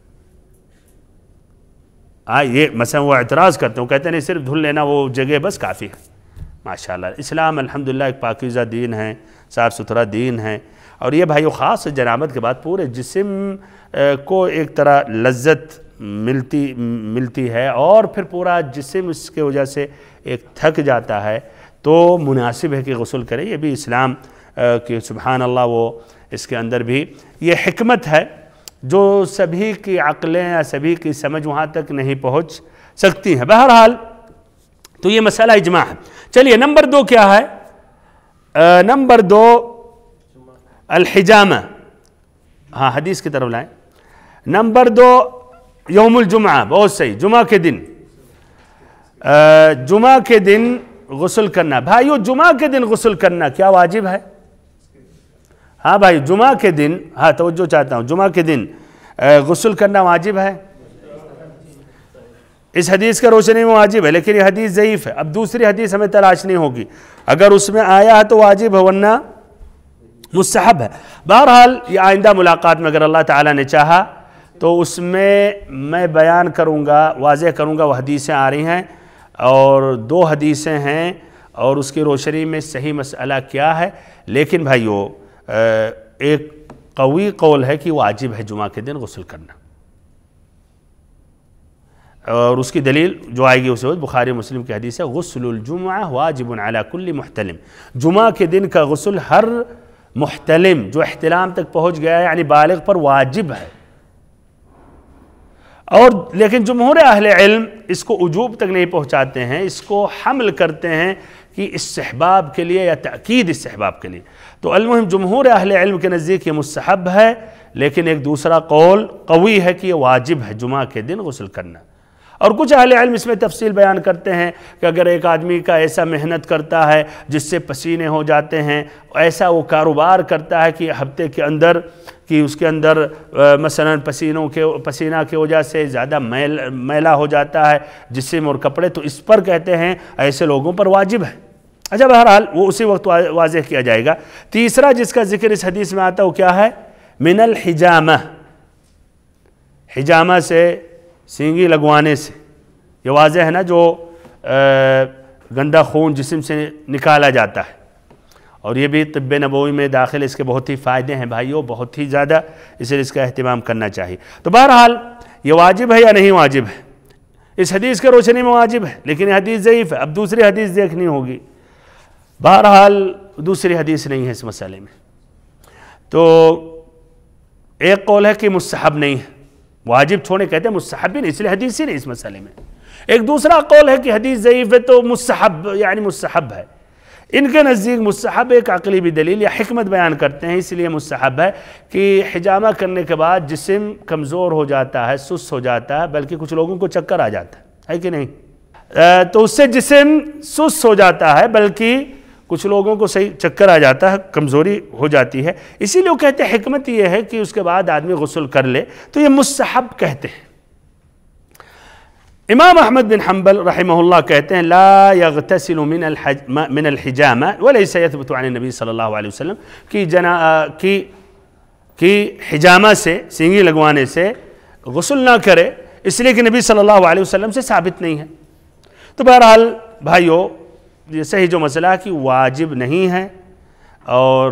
S3: ہاں یہ مثلا وہ اعتراض کرتے ہیں، وہ کہتے ہیں نہیں صرف دھل لینا وہ جگہ بس کافی ہے. ماشاءاللہ اسلام الحمدللہ ایک پاکیزہ دین ہے، صاف ستھرا دین ہے. اور یہ بھائیو خاص جنابت کے بعد پورے جسم کو ایک طرح لذت ملتی ملتی ہے، اور پھر پورا جسم اس کے وجہ سے ایک تھک جاتا ہے، تو مناسب ہے کہ غسل کرے. یہ بھی اسلام کہ سبحان اللہ وہ اس کے اندر بھی یہ حکمت ہے جو سبھی کی عقلیں یا سبھی کی سمجھ وہاں تک نہیں پہنچ سکتی ہیں. بہرحال تو یہ مسئلہ اجماع ہے. چلیے نمبر دو کیا ہے؟ نمبر دو الحجامہ. ہاں حدیث کی طرف لائیں. نمبر دو یوم الجمعہ. بہت صحیح، جمعہ کے دن، جمعہ کے دن غسل کرنا. بھائیو جمعہ کے دن غسل کرنا کیا واجب ہے؟ ہاں بھائی جمعہ کے دن، ہاں توجہ چاہتا ہوں، جمعہ کے دن غسل کرنا واجب ہے؟ اس حدیث کا روشنی میں واجب ہے، لیکن یہ حدیث ضعیف ہے. اب دوسری حدیث ہمیں تلاشنی ہوگی، اگر اس میں آیا ہے تو واجب ہے ورنہ مستحب ہے. بہرحال یہ آئندہ ملاقات میں اگر اللہ تعالیٰ نے چاہا تو اس میں میں بیان کروں گا، واضح کروں گا. وہ حدیثیں آ رہی ہیں اور دو حدیثیں ہیں اور اس کی روشنی میں صحیح مسئلہ کیا ہے. لیکن بھائیو ایک قوی قول ہے کہ واجب ہے جمعہ کے دن غسل کرنا، اور اس کی دلیل جو آئے گی اسے بخاری مسلم کی حدیث ہے غسل الجمعہ واجب علی کل محتلم. جمعہ کے دن کا غسل ہر محتلم جو احتلام تک پہنچ گیا ہے یعنی بالغ پر واجب ہے. اور لیکن جمہور اہل علم اس کو وجوب تک نہیں پہنچاتے ہیں، اس کو حمل کرتے ہیں کہ استحباب کے لیے یا تأکید استحباب کے لیے. تو المہم جمہور اہل علم کے نزدیک یہ مستحب ہے، لیکن ایک دوسرا قول قوی ہے کہ یہ واجب ہے جمعہ کے دن غسل کرنا. اور کچھ اہل علم اس میں تفصیل بیان کرتے ہیں کہ اگر ایک آدمی کا ایسا محنت کرتا ہے جس سے پسینے ہو جاتے ہیں، ایسا وہ کاروبار کرتا ہے کہ ہفتے کے اندر کہ اس کے اندر مثلا پسینوں کے پسینہ کی وجہ سے زیادہ میل میلا ہو جاتا ہے جسم اور کپڑے، تو اس پر کہتے ہیں ایسے لوگوں پر واجب ہے. اچھا بہرحال وہ اسی وقت واضح کیا جائے گا. تیسرا جس کا ذکر اس حدیث میں آتا ہے وہ کیا ہے؟ من الحجامہ. حجامہ سے سینگی لگوانے سے، یہ واضح ہے نا، جو گندا خون جسم سے نکالا جاتا ہے، اور یہ بھی طب نبوی میں داخل، اس کے بہت ہی فائدے ہیں بھائیوں، بہت ہی زیادہ، اس لیے اس کا اہتمام کرنا چاہیے۔ تو بہرحال یہ واجب ہے یا نہیں واجب ہے؟ اس حدیث کے روشنی میں واجب ہے، لیکن یہ حدیث ضعیف ہے، اب دوسری حدیث دیکھنی ہوگی۔ بہرحال دوسری حدیث نہیں ہے اس مسئلے میں۔ تو ایک قول ہے کہ مستحب نہیں ہے، واجب چھوڑے کہتے ہیں مستحب بھی نہیں، اس لیے حدیث ہی نہیں اس مسئلے میں۔ ایک دوسرا قول ہے کہ حدیث ضعیف ہے تو مستحب، یعنی مستحب ہے۔ ان کے نزدیک مستحب ایک عقلی بھی دلیل یا حکمت بیان کرتے ہیں، اس لیے مستحب ہے کہ حجامہ کرنے کے بعد جسم کمزور ہو جاتا ہے، سست ہو جاتا ہے، بلکہ کچھ لوگوں کو چکر آ جاتا ہے، ہے کہ نہیں؟ تو اس سے جسم سست ہو جاتا ہے، بلکہ کچھ لوگوں کو صحیح چکر آ جاتا ہے، کمزوری ہو جاتی ہے، اسی لیے وہ کہتے ہیں حکمت یہ ہے کہ اس کے بعد آدمی غسل کر لے، تو یہ مستحب کہتے ہیں۔ امام احمد بن حنبل رحمہ اللہ کہتے ہیں لا یغتسل من الحج من الحجامہ ولیس یثبت عن النبی صلی اللہ علیہ وسلم کہ جنا کی کہ حجامہ سے، سینگی لگوانے سے غسل نہ کرے، اس لیے کہ نبی صلی اللہ علیہ وسلم سے ثابت نہیں ہے۔ تو بہرحال بھائیو، یہ صحیح جو مسئلہ ہے کہ واجب نہیں ہے اور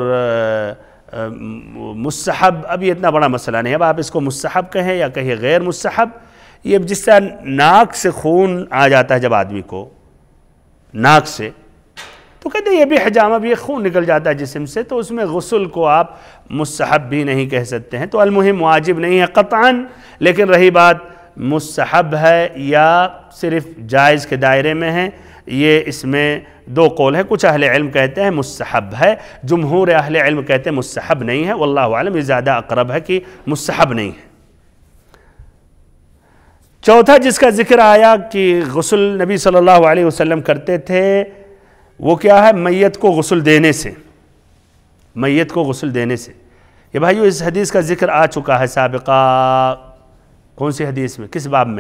S3: مستحب، اب یہ اتنا بڑا مسئلہ نہیں ہے، اب آپ اس کو مستحب کہیں یا کہیں غیر مستحب، یہ جس طرح ناک سے خون آ جاتا ہے جب آدمی کو ناک سے، تو کہتے ہیں یہ بھی حجامہ بھی خون نکل جاتا ہے جسم سے، تو اس میں غسل کو آپ مستحب بھی نہیں کہہ سکتے ہیں۔ تو المہم واجب نہیں ہے قطعاً، لیکن رہی بات مستحب ہے یا صرف جائز کے دائرے میں ہے، یہ اس میں دو قول ہے۔ کچھ اہل علم کہتے ہیں مستحب ہے، جمہور اہل علم کہتے ہیں مستحب نہیں ہے، واللہ اعلم، یہ زیادہ اقرب ہے کہ مستحب نہیں ہے۔ چوتھا جس کا ذکر آیا کہ غسل نبی صلی اللہ علیہ وسلم کرتے تھے، وہ کیا ہے؟ میت کو غسل دینے سے، میت کو غسل دینے سے۔ یہ بھائیو اس حدیث کا ذکر آ چکا ہے سابقہ، کون سی حدیث میں، کس باب میں؟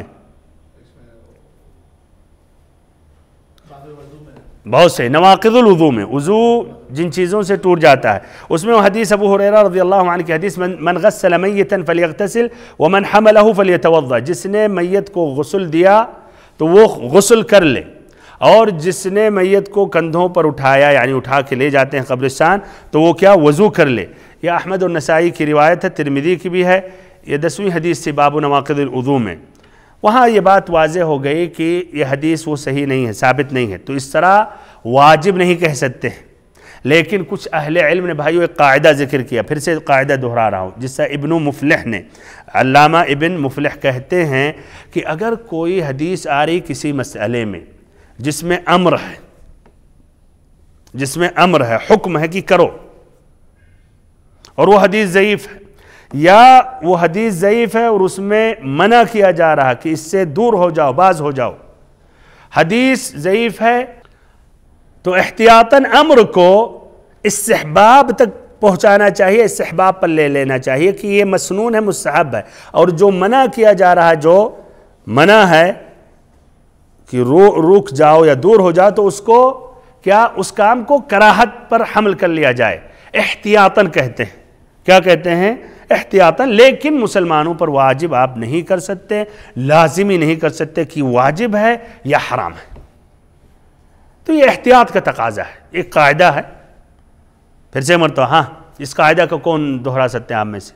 S3: بہت سے نواقض الوضو میں، وضو جن چیزوں سے ٹوٹ جاتا ہے، اس میں وہ حدیث ابو ہریرہ رضی اللہ عنہ کی حدیث من غسل میتا فلیغتسل ومن حملہ فلیتوضا، جس نے میت کو غسل دیا تو وہ غسل کر لے، اور جس نے میت کو کندھوں پر اٹھایا، یعنی اٹھا کے لے جاتے ہیں قبرستان، تو وہ کیا وضو کر لے۔ یہ احمد النسائی کی روایت ہے، ترمذی کی بھی ہے، یہ دسویں حدیث تھی باب نواقض الوضو میں۔ وہاں یہ بات واضح ہو گئی کہ یہ حدیث وہ صحیح نہیں ہے، ثابت نہیں ہے، تو اس طرح واجب نہیں کہہ سکتے ہیں۔ لیکن کچھ اہل علم نے بھائیو ایک قاعدہ ذکر کیا، پھر سے قاعدہ دہرا رہا ہوں، جس سے ابن مفلح نے، علامہ ابن مفلح کہتے ہیں کہ اگر کوئی حدیث آ رہی کسی مسئلے میں جس میں امر ہے، جس میں امر ہے، حکم ہے کہ کرو، اور وہ حدیث ضعیف ہے، یا وہ حدیث ضعیف ہے اور اس میں منع کیا جا رہا کہ اس سے دور ہو جاؤ، باز ہو جاؤ، حدیث ضعیف ہے، تو احتیاطاً امر کو استحباب تک پہنچانا چاہیے، استحباب پر لے لینا چاہیے کہ یہ مسنون ہے، مستحب ہے، اور جو منع کیا جا رہا ہے، جو منع ہے کہ رک جاؤ یا دور ہو جاؤ، تو اس کو کیا، اس کام کو کراہت پر حمل کر لیا جائے، احتیاطاً کہتے ہیں۔ کیا کہتے ہیں؟ احتیاطاً، لیکن مسلمانوں پر واجب آپ نہیں کر سکتے، لازمی نہیں کر سکتے کہ واجب ہے یا حرام ہے۔ تو یہ احتیاط کا تقاضا ہے، ایک قاعدہ ہے۔ پھر سے مرتبہ، ہاں اس قاعدہ کو کون دہرا سکتے ہیں آپ میں سے؟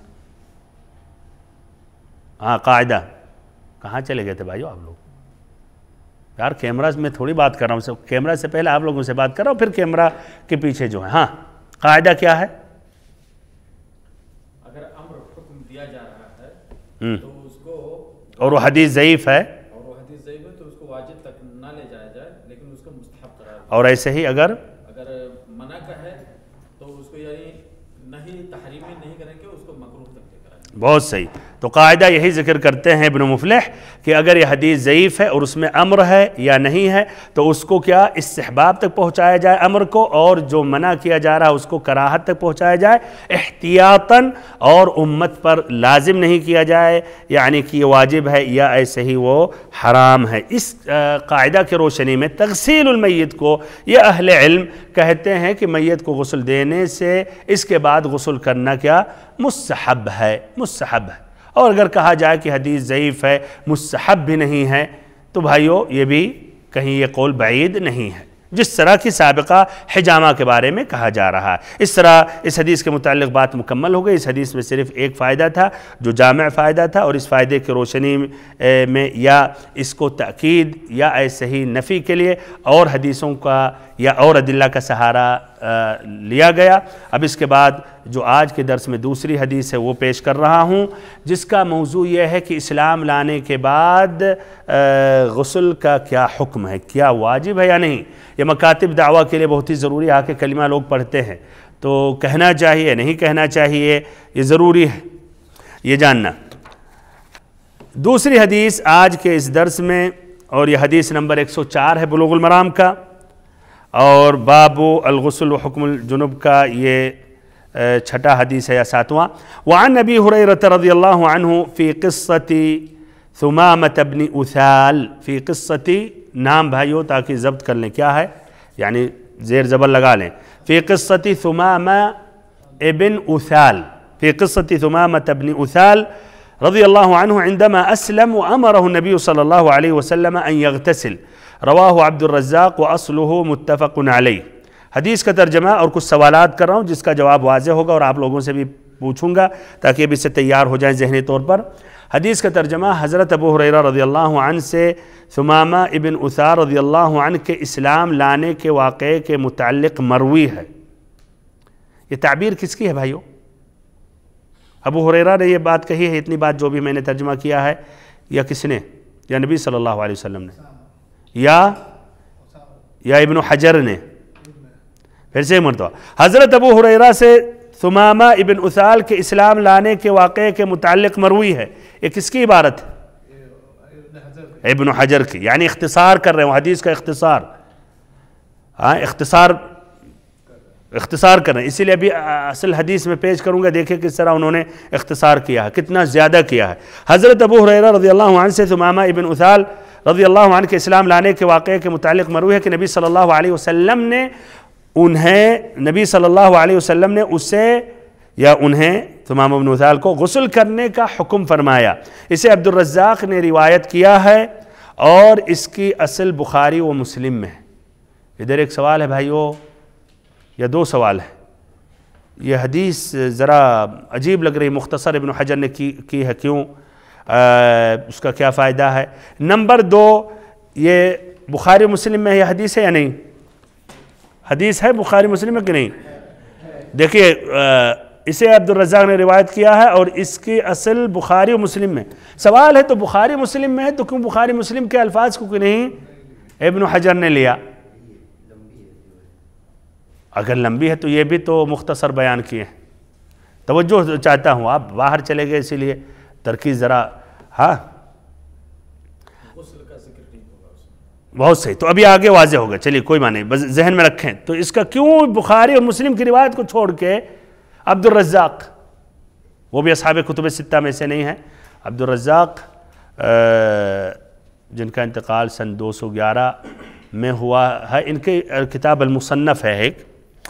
S3: ہاں قاعدہ، کہاں چلے گئے تھے بھائیو آپ لوگ؟ یار کیمرہ میں تھوڑی بات کر رہا ہوں، کیمرہ سے پہلے آپ لوگوں سے بات کر رہا ہوں، پھر کیمرہ کے پیچھے جو ہے۔ ہاں قاعدہ کیا ہے؟
S4: اگر امر حکم دیا جا رہا ہے تو اس کو،
S3: اور وہ حدیث ضعیف ہے،
S4: اور وہ حدیث ضعیف ہے تو اس کو واجب تک نہ لے جایا جائے، لیکن اس کو مستحب قرار دیا۔
S3: اور ایسے ہی اگر
S4: اگر منع کا ہے تو اس کو یعنی نہیں تحریمی نہیں کریں گے، اس کو مکروہ تک لے کر آئیں گے۔
S3: بہت صحیح۔ تو قاعدہ یہی ذکر کرتے ہیں ابن مفلح کہ اگر یہ حدیث ضعیف ہے اور اس میں امر ہے یا نہیں ہے، تو اس کو کیا، استحباب تک پہنچایا جائے امر کو، اور جو منع کیا جا رہا ہے اس کو کراہت تک پہنچایا جائے احتیاطاً، اور امت پر لازم نہیں کیا جائے، یعنی کہ یہ واجب ہے یا ایسے ہی وہ حرام ہے۔ اس قاعدہ کے روشنی میں تغسیل المیت کو یہ اہل علم کہتے ہیں کہ میت کو غسل دینے سے اس کے بعد غسل کرنا کیا، مستحب ہے، مستحب ہے۔ اور اگر کہا جائے کہ حدیث ضعیف ہے، مستحب بھی نہیں ہے، تو بھائیو یہ بھی کہیں یہ قول بعید نہیں ہے، جس طرح کی سابقہ حجامہ کے بارے میں کہا جا رہا ہے۔ اس طرح اس حدیث کے متعلق بات مکمل ہو گئی۔ اس حدیث میں صرف ایک فائدہ تھا جو جامع فائدہ تھا، اور اس فائدے کی روشنی میں یا اس کو تأکید یا ایسے ہی نفی کے لیے اور حدیثوں کا یا اور ادلہ کا سہارا لیا گیا۔ اب اس کے بعد جو آج کے درس میں دوسری حدیث ہے وہ پیش کر رہا ہوں، جس کا موضوع یہ ہے کہ اسلام لانے کے بعد غسل کا کیا حکم ہے، کیا واجب ہے یا نہیں۔ یہ مکاتب دعویٰ کے لیے بہت ہی ضروری ہے، آ کے کلمہ لوگ پڑھتے ہیں تو کہنا چاہیے نہیں کہنا چاہیے، یہ ضروری ہے یہ جاننا۔ دوسری حدیث آج کے اس درس میں، اور یہ حدیث نمبر ایک سو چار ہے بلوغ المرام کا، اور باب الغسل و حکم الجنب کا یہ چھٹا حدیث ہے یا ساتواں۔ وعن ابی ہریرہ رضی اللہ عنہ فی قصۃ ثمامۃ بن اثال، فی قصۃ نام بھائیو تاکہ ضبط کر لیں کیا ہے، یعنی زیر زبر لگا لیں، فی قصۃ ثمامہ ابن اثال، فی قصۃ ثمامۃ بن اثال رضی اللہ عنہ عندما اسلم وامرہ النبی صلی اللہ علیہ وسلم ان یغتسل، رواہ عبد الرزاق واصلہ متفق علیہ۔ حدیث کا ترجمہ اور کچھ سوالات کر رہا ہوں جس کا جواب واضح ہوگا، اور آپ لوگوں سے بھی پوچھوں گا تاکہ اب اس سے تیار ہو جائیں ذہنی طور پر۔ حدیث کا ترجمہ حضرت ابو ہریرہ رضی اللہ عنہ سے ثمامہ ابن اثال رضی اللہ عنہ کے اسلام لانے کے واقعے کے متعلق مروی ہے۔ یہ تعبیر کس کی ہے بھائیو؟ ابو ہریرہ نے یہ بات کہی ہے، اتنی بات جو بھی میں نے ترجمہ کیا ہے، یا کس نے؟ یا نبی صلی اللہ علیہ وسلم نے، یا یا ابن حجر نے؟ پھر سے مرتبہ حضرت ابو ہریرہ سے ثمامہ ابن اثال کے اسلام لانے کے واقعے کے متعلق مروی ہے۔ یہ کس کی عبارت ہے؟ ابن حجر کی، یعنی اختصار کر رہے ہیں حدیث کا اختصار، ہاں اختصار اختصار کر رہے ہیں، اسی لیے ابھی اصل حدیث میں پیش کروں گا، دیکھیں کس طرح انہوں نے اختصار کیا ہے، کتنا زیادہ کیا ہے۔ حضرت ابو ہریرہ رضی اللہ عنہ سے ثمامہ ابن اثال رضی اللہ عنہ کے اسلام لانے کے واقعے کے متعلق مروی ہے کہ نبی صلی اللہ علیہ وسلم نے انہیں نبی صلی اللہ علیہ وسلم نے اسے یا انہیں ثمامہ ابن اثال کو غسل کرنے کا حکم فرمایا۔ اسے عبد الرزاق نے روایت کیا ہے اور اس کی اصل بخاری و مسلم میں ہے۔ ادھر ایک سوال ہے بھائیو، یا دو سوال ہے۔ یہ حدیث ذرا عجیب لگ رہی، مختصر ابن حجر نے کی کی ہے، کیوں؟ اس کا کیا فائدہ ہے؟ نمبر دو، یہ بخاری مسلم میں یہ حدیث ہے یا نہیں؟ حدیث ہے بخاری مسلم میں کہ نہیں؟ دیکھیے اسے عبد الرزاق نے روایت کیا ہے اور اس کی اصل بخاری و مسلم میں۔ سوال ہے تو بخاری مسلم میں ہے تو کیوں بخاری مسلم کے الفاظ کو نہیں ابن حجر نے لیا؟ اگر لمبی ہے تو یہ بھی تو مختصر بیان کیے ہیں۔ توجہ چاہتا ہوں، آپ باہر چلے گئے اسی لیے ترکیز ذرا، ہاں بہت صحیح، تو ابھی آگے واضح ہوگا، چلیے کوئی معنی نہیں، بس ذہن میں رکھیں۔ تو اس کا کیوں بخاری اور مسلم کی روایت کو چھوڑ کے عبد الرزاق، وہ بھی اصحاب کتب ستہ میں سے نہیں ہیں، عبد الرزاق جن کا انتقال سن دو سو گیارہ میں ہوا ہے، ان کے کتاب المصنف ہے ایک۔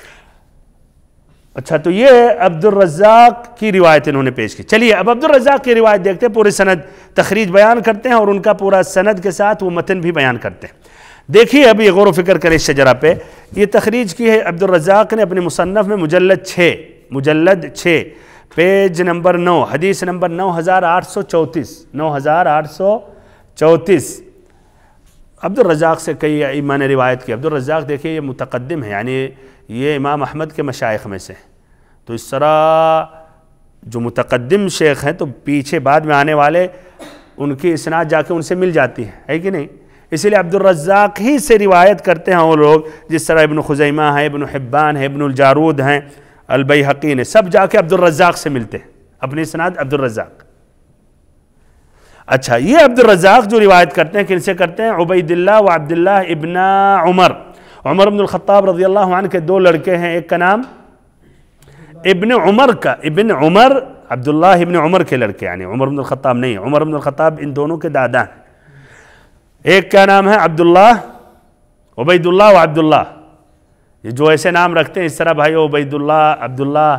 S3: اچھا، تو یہ عبد الرزاق کی روایت انہوں نے پیش کی۔ چلیے اب عبد الرزاق کی روایت دیکھتے ہیں، پورے سند تخریج بیان کرتے ہیں اور ان کا پورا سند کے ساتھ وہ متن بھی بیان کرتے ہیں۔ دیکھیے ابھی غور و فکر کریں اس شجرہ پہ، یہ تخریج کی ہے عبد الرزاق نے اپنے مصنف میں، مجلد چھ مجلد چھ پیج نمبر نو، حدیث نمبر نو ہزار آٹھ سو چوتیس نو ہزار آٹھ سو چوتیس عبد الرزاق سے کئی ائمہ نے روایت کی۔ عبد الرزاق دیکھیے یہ متقدم ہے، یعنی یہ امام احمد کے مشائخ میں سے، تو اس طرح جو متقدم شیخ ہیں تو پیچھے بعد میں آنے والے ان کی اسناد جا کے ان سے مل جاتی ہے، ہے کہ نہیں؟ اسی لیے عبد الرزاق ہی سے روایت کرتے ہیں وہ لوگ، جس طرح ابن خزیمہ ہے، ابن حبان ہے، ابن الجارود ہیں، البیہقی نے، سب جا کے عبد الرزاق سے ملتے ہیں، اپنی اسناد عبد الرزاق۔ اچھا، یہ عبد الرزاق جو روایت کرتے ہیں کن سے کرتے ہیں؟ عبید اللہ و عبداللہ ابن عمر، عمر بن الخطاب رضی اللہ عنہ کے دو لڑکے ہیں، ایک کا نام ابن عمر کا، ابن عمر عبداللہ ابن عمر کے لڑکے، یعنی عمر بن الخطاب نہیں، عمر بن الخطاب ان دونوں کے دادا ہیں۔ ایک کا نام ہے عبداللہ، عبید اللہ و عبداللہ، یہ جو ایسے نام رکھتے ہیں اس طرح بھائی، عبید اللہ،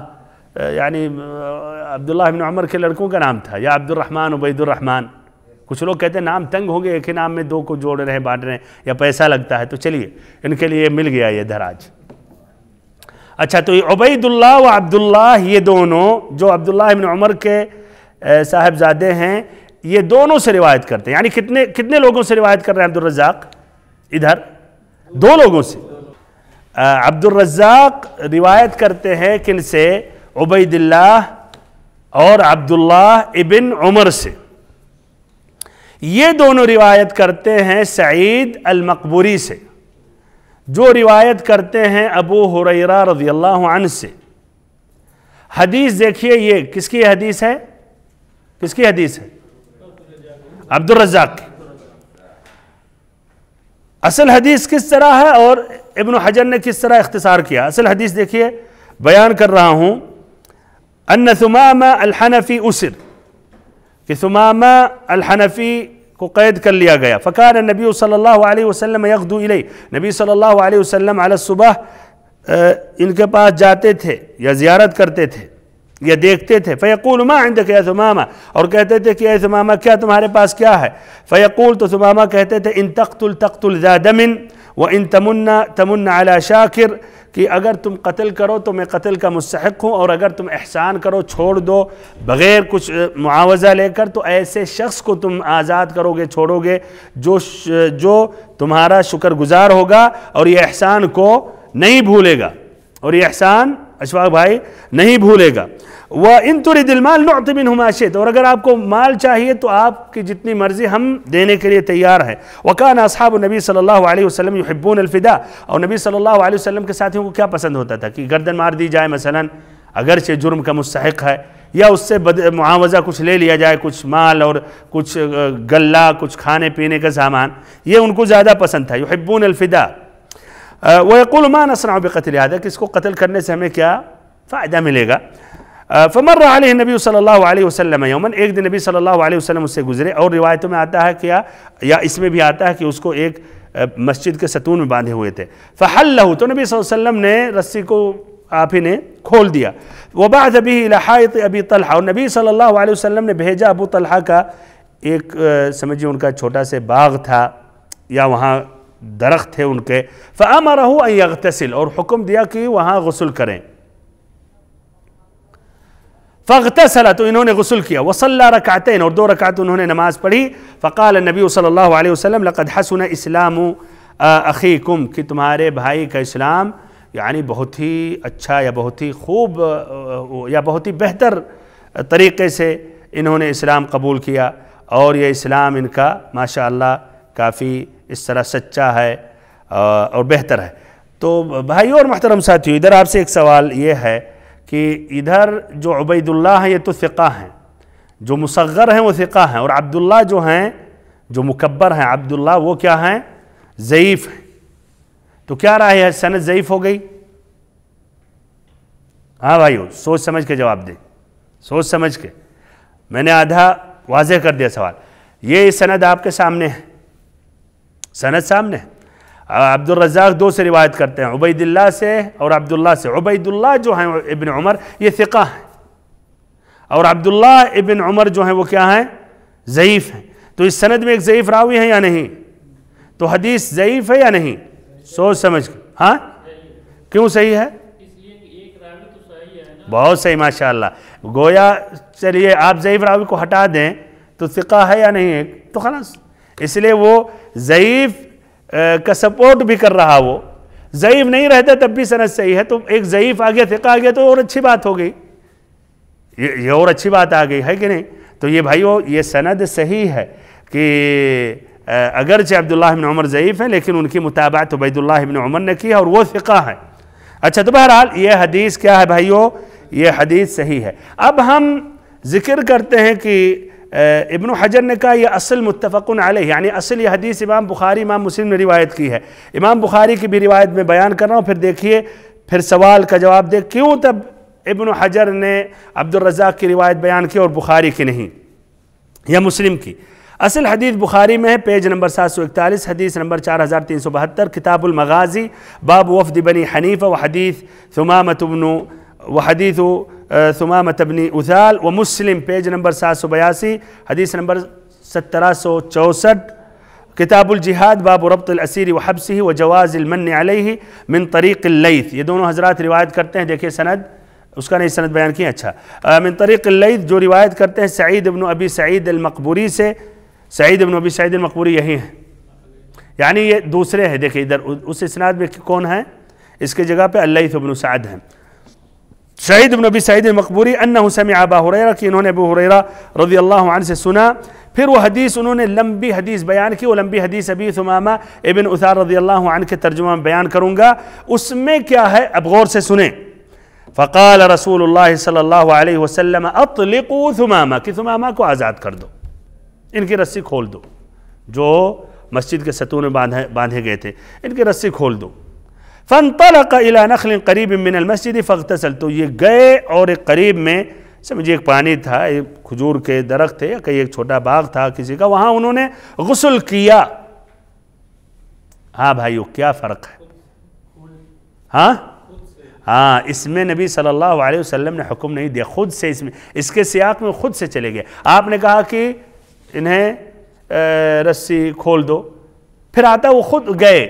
S3: عبداللہ، یعنی عبداللہ ابن عمر کے لڑکوں کا نام تھا، یا عبد الرحمن، عبید الرحمن، کچھ لوگ کہتے ہیں نام تنگ ہو گئے، ایک ہی نام میں دو کو جوڑ رہے ہیں، بانٹ رہے ہیں، یا پیسہ لگتا ہے، تو چلیے ان کے لیے مل گیا یہ دھراج۔ اچھا، تو یہ عبید اللہ و عبداللہ، یہ دونوں جو عبداللہ ابن عمر کے صاحبزادے ہیں، یہ دونوں سے روایت کرتے ہیں۔ یعنی کتنے کتنے لوگوں سے روایت کر رہے ہیں عبد الرزاق؟ ادھر دو لوگوں سے۔ عبد الرزاق روایت کرتے ہیں کن سے؟ عبید اللہ اور عبداللہ ابن عمر سے۔ یہ دونوں روایت کرتے ہیں سعید المقبوری سے، جو روایت کرتے ہیں ابو ہریرہ رضی اللہ عنہ سے۔ حدیث دیکھیے، یہ کس کی حدیث ہے؟ کس کی حدیث ہے؟ عبد الرزاق کی۔ اصل حدیث کس طرح ہے اور ابن حجر نے کس طرح اختصار کیا؟ اصل حدیث دیکھیے، بیان کر رہا ہوں۔ ان ثمامہ الحنفی اسر، کہ ثمامہ الحنفی کو قید کر لیا گیا۔ فکان النبی صلی اللہ علیہ وسلم یغدو الیہ، نبی صلی اللہ علیہ وسلم علی الصبح ان کے پاس جاتے تھے یا زیارت کرتے تھے یا دیکھتے تھے۔ فیقول ما عندک یا ثمامہ، اور کہتے تھے کہ اے ثمامہ کیا تمہارے پاس کیا ہے؟ فیقول، تو ثمامہ کہتے تھے ان تقتل تقتل ذا دم وان تمن تمن علی شاکر، کہ اگر تم قتل کرو تو میں قتل کا مستحق ہوں، اور اگر تم احسان کرو، چھوڑ دو بغیر کچھ معاوضہ لے کر، تو ایسے شخص کو تم آزاد کرو گے، چھوڑو گے جو جو تمہارا شکر گزار ہوگا اور یہ احسان کو نہیں بھولے گا، اور یہ احسان اشفاق بھائی نہیں بھولے گا۔ وَإِن تُرِدِ الْمَالِ نُعْطِ مِنْهُ مَا شِئْتَ، اور اگر آپ کو مال چاہیے تو آپ کی جتنی مرضی ہم دینے کے لیے تیار ہیں۔ وَكَانَ أَصْحَابُ النَّبِي صلی اللہ علیہ وسلم يُحِبُّونَ الْفِدَاءَ، اور نبی صلی اللہ علیہ وسلم کے ساتھیوں کو کیا پسند ہوتا تھا کہ گردن مار دی جائے مثلا، اگرچہ جرم کا مستحق ہے، یا اس سے معاوضہ کچھ لے لیا جائے، کچھ مال اور کچھ غلہ، کچھ کھانے پینے کا سامان، یہ ان کو زیادہ پسند تھا۔ يُحِبُّونَ الْفِدَاءَ وَيَقُولُ مَا نَصْنَعُ بِقَتْلِ هَذَا، کہ اس کو قتل کرنے سے ہمیں کیا فائدہ ملے گا۔ فمر علیہ نبی صلی اللہ علیہ وسلم یومن، ایک دن نبی صلی اللہ علیہ وسلم اس سے گزرے، اور روایتوں میں آتا ہے کہ یا اس میں بھی آتا ہے کہ اس کو ایک مسجد کے ستون میں باندھے ہوئے تھے۔ فحلہ، تو نبی صلی اللہ علیہ وسلم نے رسی کو آپ ہی نے کھول دیا۔ وبعث به الى حائط ابی طلحہ، اور نبی صلی اللہ علیہ وسلم نے بھیجا ابو طلحہ کا ایک سمجھیے ان کا چھوٹا سے باغ تھا یا وہاں درخت تھے ان کے۔ فامرہ ان یغتسل، اور حکم دیا کہ وہاں غسل کریں۔ فاغتسل، تو انہوں نے غسل کیا۔ وصلى رکعتین، اور دو رکعت انہوں نے نماز پڑھی۔ فقال النبی صلی اللہ علیہ وسلم لقد حسن اسلام اخیکم، کہ تمہارے بھائی کا اسلام یعنی بہت ہی اچھا یا بہت ہی خوب یا بہت ہی بہتر طریقے سے انہوں نے اسلام قبول کیا، اور یہ اسلام ان کا ماشاءاللہ کافی اس طرح سچا ہے اور بہتر ہے۔ تو بھائیو اور محترم ساتھیو، ادھر آپ سے ایک سوال یہ ہے کہ ادھر جو عبید اللہ ہیں یہ تو ثقہ ہیں، جو مصغر ہیں وہ ثقہ ہیں، اور عبداللہ جو ہیں جو مکبر ہیں عبداللہ وہ کیا ہیں؟ ضعیف ہیں۔ تو کیا رائے ہے؟ سند ضعیف ہو گئی؟ ہاں بھائیو، سوچ سمجھ کے جواب دیں، سوچ سمجھ کے۔ میں نے آدھا واضح کر دیا سوال۔ یہ سند آپ کے سامنے ہے، سند سامنے ہے۔ عبد الرزاق دو سے روایت کرتے ہیں، عبید اللہ سے اور عبداللہ سے۔ عبید اللہ جو ہیں ابن عمر یہ ثقہ ہیں، اور عبداللہ ابن عمر جو ہیں وہ کیا ہیں؟ ضعیف ہیں۔ تو اس سند میں ایک ضعیف راوی ہے یا نہیں؟ تو حدیث ضعیف ہے یا نہیں؟ سوچ سمجھ کے۔ ہاں کیوں صحیح ہے؟ بہت صحیح، ماشاءاللہ۔ گویا چلیے آپ ضعیف راوی کو ہٹا دیں تو ثقہ ہے یا نہیں ہے تو خلاص، اس لیے وہ ضعیف کا سپورٹ بھی کر رہا، وہ ضعیف نہیں رہتا تب بھی سند صحیح ہے۔ تو ایک ضعیف آ گیا ثقہ آ گیا تو اور اچھی بات ہو گئی، یہ اور اچھی بات آ گئی ہے کہ نہیں؟ تو یہ بھائیو یہ سند صحیح ہے کہ اگرچہ عبداللہ ابن عمر ضعیف ہیں لیکن ان کی متابعت عبید اللہ ابن عمر نے کی اور وہ ثقہ ہے۔ اچھا، تو بہرحال یہ حدیث کیا ہے بھائیو؟ یہ حدیث صحیح ہے۔ اب ہم ذکر کرتے ہیں کہ ابن حجر نے کہا یہ اصل متفقن علیہ، یعنی اصل یہ حدیث امام بخاری امام مسلم نے روایت کی ہے۔ امام بخاری کی بھی روایت میں بیان کر رہا ہوں، پھر دیکھیے پھر سوال کا جواب دے کیوں تب ابن حجر نے عبد الرزاق کی روایت بیان کی اور بخاری کی نہیں یا مسلم کی۔ اصل حدیث بخاری میں ہے، پیج نمبر سات سو اکتالیس، حدیث نمبر چار ہزار تین سو بہتر، کتاب المغازی، باب وفد بنی حنیفہ وحدیث ثمامۃ بن وحدیث ثمامۃ بن اثال، و مسلم پیج نمبر سات سو بیاسی، حدیث نمبر سترہ سو چونسٹھ کتاب الجہاد باب ربط الاسیر وحبسہ وجواز المن علیہ من طریق اللیث، یہ دونوں حضرات روایت کرتے ہیں. دیکھیں سند اس کا نہیں سند بیان کی. اچھا من طریق اللیث جو روایت کرتے ہیں سعید ابن ابی سعید المقبوری سے. سعید ابن ابی سعید المقبوری یہی ہیں، یعنی یہ دوسرے ہیں. دیکھیں ادھر اس اسناد میں کون ہیں، اس کے جگہ پہ اللیث ابن سعد ہیں. سعید ابن ابی سعید المقبوری انہ سمع ابا ہریرہ کہ انہوں نے ابو ہریرہ رضی اللہ عنہ سے سنا. پھر وہ حدیث انہوں نے لمبی حدیث بیان کی. وہ لمبی حدیث ابی ثمامہ ابن اثار رضی اللہ عنہ کے ترجمہ میں بیان کروں گا. اس میں کیا ہے اب غور سے سنیں. فقال رسول اللہ صلی اللہ علیہ وسلم اطلقوا ثمامہ، کہ ثمامہ کو آزاد کر دو، ان کی رسی کھول دو، جو مسجد کے ستون میں باندھے گئے تھے، ان کی رسی کھول دو. فانطلق الى نخل قریب من المسجد فاغتسل، تو یہ گئے اور ایک قریب میں سمجھے ایک پانی تھا، ایک کھجور کے درخت تھے یا کہیں ایک چھوٹا باغ تھا کسی کا، وہاں انہوں نے غسل کیا. ہاں بھائیو کیا فرق ہے؟ ہاں ہاں اس میں نبی صلی اللہ علیہ وسلم نے حکم نہیں دیا، خود سے اس میں اس کے سیاق میں خود سے چلے گئے. آپ نے کہا کہ انہیں رسی کھول دو، پھر آتا وہ خود گئے.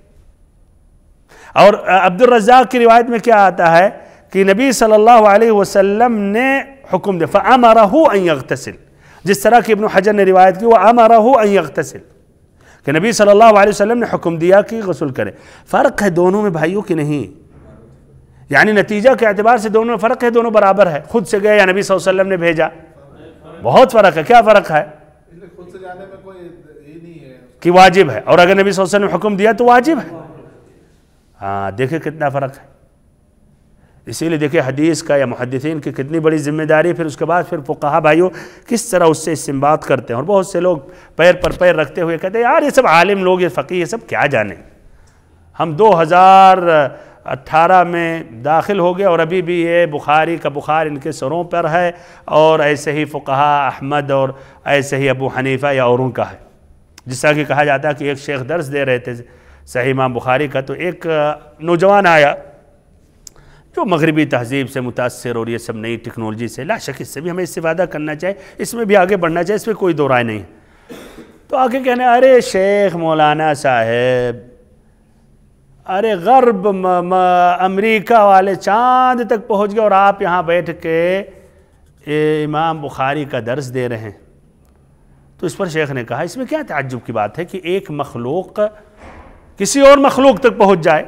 S3: اور عبد الرزاق کی روایت میں کیا آتا ہے کہ نبی صلی اللہ علیہ وسلم نے حکم دیا فَأَمَرَهُ أَن يَغْتَسِلْ، جس طرح کہ ابن حجر نے روایت کی وَأَمَرَهُ أَن يَغْتَسِلْ، کہ نبی صلی اللہ علیہ وسلم نے حکم دیا کہ غسل کرے. فرق ہے دونوں میں بھائیوں کی نہیں، یعنی نتیجہ کے اعتبار سے دونوں میں فرق ہے، دونوں برابر ہے. خود سے گئے یا نبی صلی اللہ علیہ وسلم نے بھیجا، بہت فرق ہے. کیا فرق ہے؟
S4: خود سے جانے میں کوئی یہ نہیں ہے
S3: کہ واجب ہے، اور اگر نبی صلی اللہ علیہ وسلم نے حکم دیا تو واجب ہے. ہاں دیکھیں کتنا فرق ہے. اسی لیے دیکھیں حدیث کا یا محدثین کی کتنی بڑی ذمہ داری. پھر اس کے بعد پھر فقہا بھائیوں کس طرح اس سے استنباط کرتے ہیں. اور بہت سے لوگ پیر پر پیر رکھتے ہوئے کہتے ہیں یار یہ سب عالم لوگ، یہ فقیہ، یہ سب کیا جانے. ہم دو ہزار اٹھارہ میں داخل ہو گئے اور ابھی بھی یہ بخاری کا بخار ان کے سروں پر ہے، اور ایسے ہی فقہا احمد اور ایسے ہی ابو حنیفہ یا اوروں کا ہے. جس طرح کہ کہا جاتا ہے کہ ایک شیخ درس دے رہے تھے صحیح امام بخاری کا، تو ایک نوجوان آیا جو مغربی تہذیب سے متاثر اور یہ سب نئی ٹیکنالوجی سے، لا شک اس سے بھی ہمیں استفادہ کرنا چاہیے، اس میں بھی آگے بڑھنا چاہیے، اس میں کوئی دو رائے نہیں. تو آگے کہنے ارے شیخ مولانا صاحب، ارے غرب امریکہ والے چاند تک پہنچ گئے اور آپ یہاں بیٹھ کے امام بخاری کا درس دے رہے ہیں. تو اس پر شیخ نے کہا اس میں کیا تعجب کی بات ہے کہ ایک مخلوق کسی اور مخلوق تک پہنچ جائے،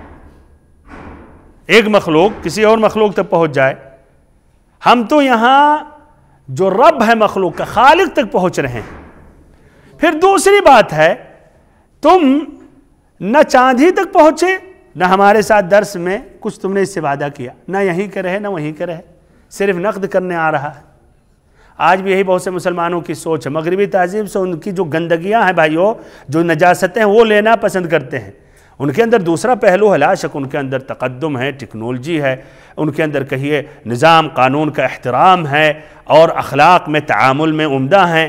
S3: ایک مخلوق کسی اور مخلوق تک پہنچ جائے. ہم تو یہاں جو رب ہے مخلوق کا، خالق تک پہنچ رہے ہیں. پھر دوسری بات ہے تم نہ چاند ہی تک پہنچے، نہ ہمارے ساتھ درس میں کچھ تم نے استفادہ کیا، نہ یہیں کے رہے نہ وہیں کے رہے، صرف نقد کرنے آ رہا ہے. آج بھی یہی بہت سے مسلمانوں کی سوچ ہے. مغربی تہذیب سے ان کی جو گندگیاں ہیں بھائیوں، جو نجاستیں ہیں، وہ لینا پسند کرتے ہیں. ان کے اندر دوسرا پہلو ہے، لا شک ان کے اندر تقدم ہے، ٹیکنالوجی ہے، ان کے اندر کہیے نظام قانون کا احترام ہے، اور اخلاق میں تعامل میں عمدہ ہیں،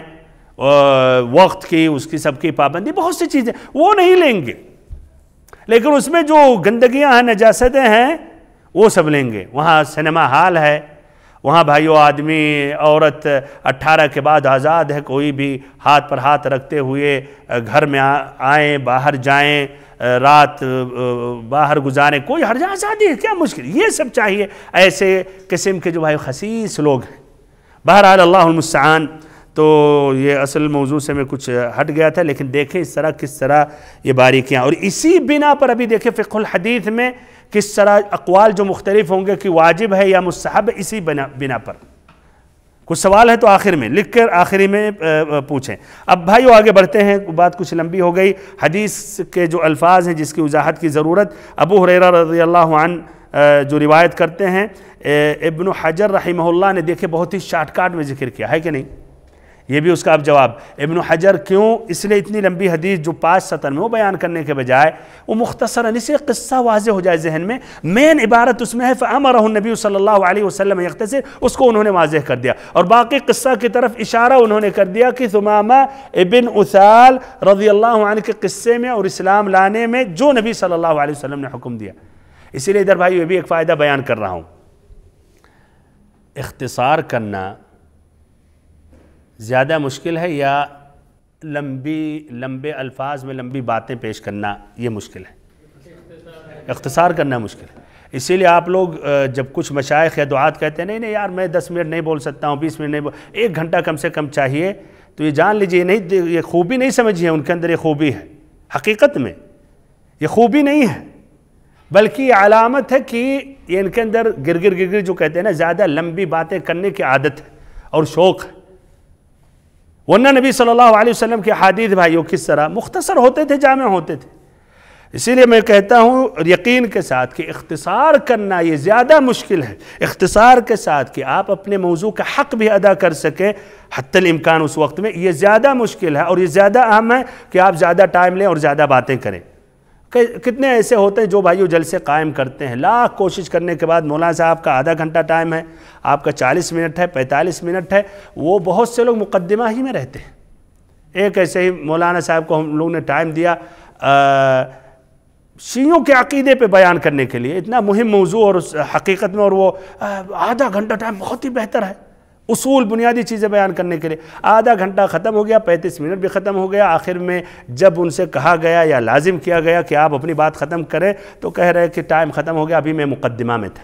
S3: وقت کی اس کی سب کی پابندی، بہت سی چیزیں وہ نہیں لیں گے. لیکن اس میں جو گندگیاں ہیں، نجاستیں ہیں، وہ سب لیں گے. وہاں سنیما ہال ہے، وہاں بھائیو آدمی عورت اٹھارہ کے بعد آزاد ہے، کوئی بھی ہاتھ پر ہاتھ رکھتے ہوئے گھر میں آئیں، باہر جائیں، رات باہر گزاریں، کوئی حرج، آزادی ہے، کیا مشکل. یہ سب چاہیے ایسے قسم کے جو بھائی خسیس لوگ ہیں. بہرحال اللہ المستعان. تو یہ اصل موضوع سے میں کچھ ہٹ گیا تھا، لیکن دیکھیں اس طرح کس طرح یہ باریکیاں. اور اسی بنا پر ابھی دیکھیں فقہ الحدیث میں کس طرح اقوال جو مختلف ہوں گے کہ واجب ہے یا مستحب، اسی بنا بنا پر. کچھ سوال ہے تو آخر میں لکھ کر آخری میں پوچھیں. اب بھائیو آگے بڑھتے ہیں، بات کچھ لمبی ہو گئی. حدیث کے جو الفاظ ہیں جس کی وضاحت کی ضرورت، ابو ہریرہ رضی اللہ عنہ جو روایت کرتے ہیں، ابن حجر رحمہ اللہ نے دیکھے بہت ہی شارٹ کاٹ میں ذکر کیا ہے کہ نہیں. یہ بھی اس کا اب جواب. ابن حجر کیوں اس لیے اتنی لمبی حدیث جو پانچ سطر میں وہ بیان کرنے کے بجائے وہ مختصراً اسے قصہ واضح ہو جائے ذہن میں. مین عبارت اس میں ہے فَأَمَرَهُ النَّبِيُّ صلی اللہ علیہ وسلم يغتسل، اس کو انہوں نے واضح کر دیا، اور باقی قصہ کی طرف اشارہ انہوں نے کر دیا کہ ثمامہ ابن اثال رضی اللہ عنہ کے قصے میں اور اسلام لانے میں جو نبی صلی اللہ علیہ وسلم نے حکم دیا. اسی لیے ادھر بھائی یہ بھی ایک فائدہ بیان کر رہا ہوں. اختصار کرنا زیادہ مشکل ہے یا لمبی لمبے الفاظ میں لمبی باتیں پیش کرنا یہ مشکل ہے؟ اختصار کرنا مشکل ہے. اسی لیے آپ لوگ جب کچھ مشائخ یا دعات کہتے ہیں نہیں نہیں یار میں دس منٹ نہیں بول سکتا ہوں، بیس منٹ نہیں بول، ایک گھنٹہ کم سے کم چاہیے، تو یہ جان لیجئے نہیں، یہ خوبی نہیں سمجھیے ان کے اندر یہ خوبی ہے. حقیقت میں یہ خوبی نہیں ہے، بلکہ یہ علامت ہے کہ یہ ان کے اندر گرگر گرگر جو کہتے ہیں نا، زیادہ لمبی باتیں کرنے کی عادت ہے اور شوق ہے. ورنہ نبی صلی اللہ علیہ وسلم کے حدیث بھائیوں کس طرح مختصر ہوتے تھے، جامع ہوتے تھے. اسی لیے میں کہتا ہوں یقین کے ساتھ کہ اختصار کرنا یہ زیادہ مشکل ہے. اختصار کے ساتھ کہ آپ اپنے موضوع کا حق بھی ادا کر سکیں حتی الامکان اس وقت میں، یہ زیادہ مشکل ہے اور یہ زیادہ اہم ہے کہ آپ زیادہ ٹائم لیں اور زیادہ باتیں کریں. کتنے ایسے ہوتے ہیں جو بھائیو جلسے قائم کرتے ہیں، لاکھ کوشش کرنے کے بعد مولانا صاحب کا آدھا گھنٹہ ٹائم ہے، آپ کا چالیس منٹ ہے، پینتالیس منٹ ہے، وہ بہت سے لوگ مقدمہ ہی میں رہتے ہیں. ایک ایسے ہی مولانا صاحب کو ہم لوگوں نے ٹائم دیا شیعوں کے عقیدے پہ بیان کرنے کے لیے، اتنا مہم موضوع اور حقیقت میں، اور وہ آدھا گھنٹہ ٹائم بہت ہی بہتر ہے اصول بنیادی چیزیں بیان کرنے کے لیے. آدھا گھنٹہ ختم ہو گیا، پینتیس منٹ بھی ختم ہو گیا. آخر میں جب ان سے کہا گیا یا لازم کیا گیا کہ آپ اپنی بات ختم کریں تو کہہ رہے کہ ٹائم ختم ہو گیا، ابھی میں مقدمہ میں تھا.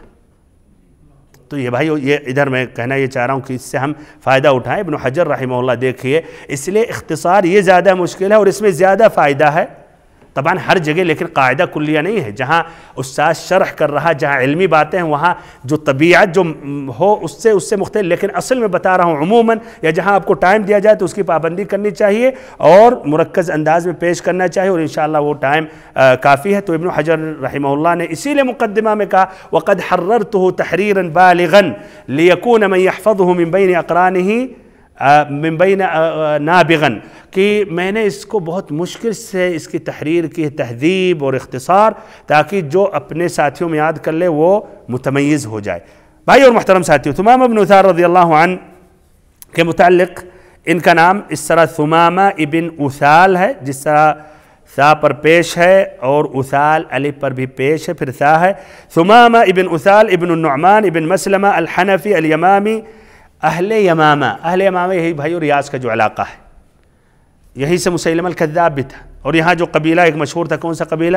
S3: تو یہ بھائی یہ ادھر میں کہنا یہ چاہ رہا ہوں کہ اس سے ہم فائدہ اٹھائیں. ابن حجر رحمہ اللہ دیکھیے، اس لیے اختصار یہ زیادہ مشکل ہے اور اس میں زیادہ فائدہ ہے طبعاً ہر جگہ، لیکن قاعدہ کلیہ نہیں ہے. جہاں استاد شرح کر رہا، جہاں علمی باتیں ہیں، وہاں جو طبیعت جو ہو اس سے اس سے مختلف، لیکن اصل میں بتا رہا ہوں عموماً، یا جہاں آپ کو ٹائم دیا جائے تو اس کی پابندی کرنی چاہیے اور مرکز انداز میں پیش کرنا چاہیے، اور انشاءاللہ وہ ٹائم کافی ہے. تو ابن حجر رحمہ اللہ نے اسی لیے مقدمہ میں کہا وَقَدْ حَرَّرْتُهُ تَحْرِيرًا بَالِغًا لِيَكُونَ مَنْ يَحْفَظُهُ مِنْ بَيْنِ أَقْرَانِهِ من بین نابغن، کہ میں نے اس کو بہت مشکل سے اس کی تحریر کی، تہذیب اور اختصار، تاکہ جو اپنے ساتھیوں میں یاد کر لے وہ متمیز ہو جائے. بھائی اور محترم ساتھیوں، ثمامہ بن اثال رضی اللہ عنہ کے متعلق ان کا نام اس طرح ثمامہ ابن اثال ہے، جس طرح ثا پر پیش ہے اور اثال الف پر بھی پیش ہے، پھر ثا ہے. ثمامہ ابن اثال ابن النعمان ابن مسلمہ الحنفی الیمامی، اہل یمامہ. اہل یمامہ یہی بھائی ریاض کا جو علاقہ ہے، یہی سے مسیلمہ الکذاب بھی تھا. اور یہاں جو قبیلہ ایک مشہور تھا، کون سا قبیلہ؟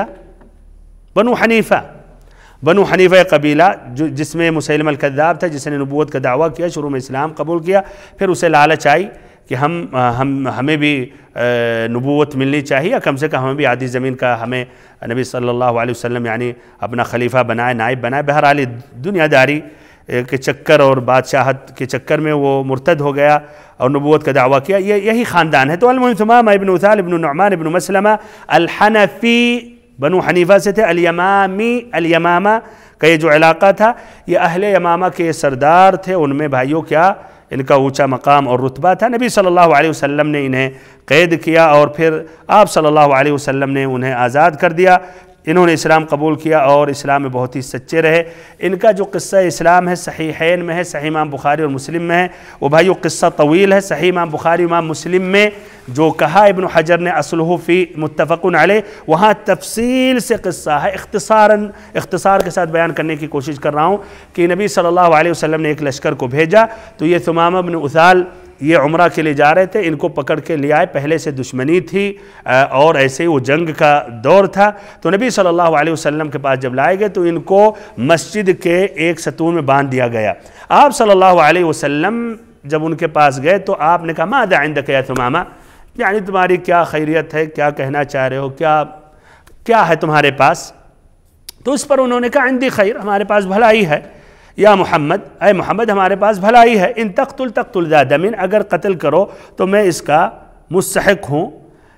S3: بنو حنیفہ. بنو حنیفہ قبیلہ جو جس میں مسیلمہ الکذاب تھا، جس نے نبوت کا دعویٰ کیا، شروع میں اسلام قبول کیا، پھر اسے لالچ آئی کہ ہم ہم ہمیں بھی نبوت ملنی چاہیے، کم سے کم ہمیں بھی آدھی زمین کا ہمیں نبی صلی اللہ علیہ وسلم یعنی اپنا خلیفہ بنائے، نائب بنائے. بہرحال دنیا داری کے چکر اور بادشاہت کے چکر میں وہ مرتد ہو گیا اور نبوت کا دعویٰ کیا. یہ یہی خاندان ہے. تو المهم ثمامہ ابن اثال ابن نعمان ابن مسلمہ الحنفی، بنو حنیفہ سے تھے. الیمامی، الیمامہ کا یہ جو علاقہ تھا، یہ اہل یمامہ کے سردار تھے. ان میں بھائیوں کیا ان کا اونچا مقام اور رتبہ تھا. نبی صلی اللہ علیہ وسلم نے انہیں قید کیا اور پھر آپ صلی اللہ علیہ وسلم نے انہیں آزاد کر دیا. انہوں نے اسلام قبول کیا اور اسلام میں بہت ہی سچے رہے. ان کا جو قصہ اسلام ہے صحیحین میں ہے، صحیح امام بخاری اور مسلم میں ہے. وہ بھائیو قصہ طویل ہے. صحیح امام بخاری امام مسلم میں جو کہا ابن حجر نے اصلہ فی متفق علیہ، وہاں تفصیل سے قصہ ہے. اختصاراً اختصار کے ساتھ بیان کرنے کی کوشش کر رہا ہوں کہ نبی صلی اللہ علیہ وسلم نے ایک لشکر کو بھیجا، تو یہ ثمامہ بن اثال یہ عمرہ کے لیے جا رہے تھے. ان کو پکڑ کے لے آئے. پہلے سے دشمنی تھی اور ایسے ہی وہ جنگ کا دور تھا. تو نبی صلی اللہ علیہ وسلم کے پاس جب لائے گئے تو ان کو مسجد کے ایک ستون میں باندھ دیا گیا. آپ صلی اللہ علیہ وسلم جب ان کے پاس گئے تو آپ نے کہا ماذا عندک یا ثمامہ، یعنی تمہاری کیا خیریت ہے، کیا کہنا چاہ رہے ہو، کیا کیا ہے تمہارے پاس؟ تو اس پر انہوں نے کہا عندی خیر، ہمارے پاس بھلائی ہے. یا محمد، اے محمد ہمارے پاس بھلائی ہے. ان تقتل تقتل ذا دم، اگر قتل کرو تو میں اس کا مستحق ہوں.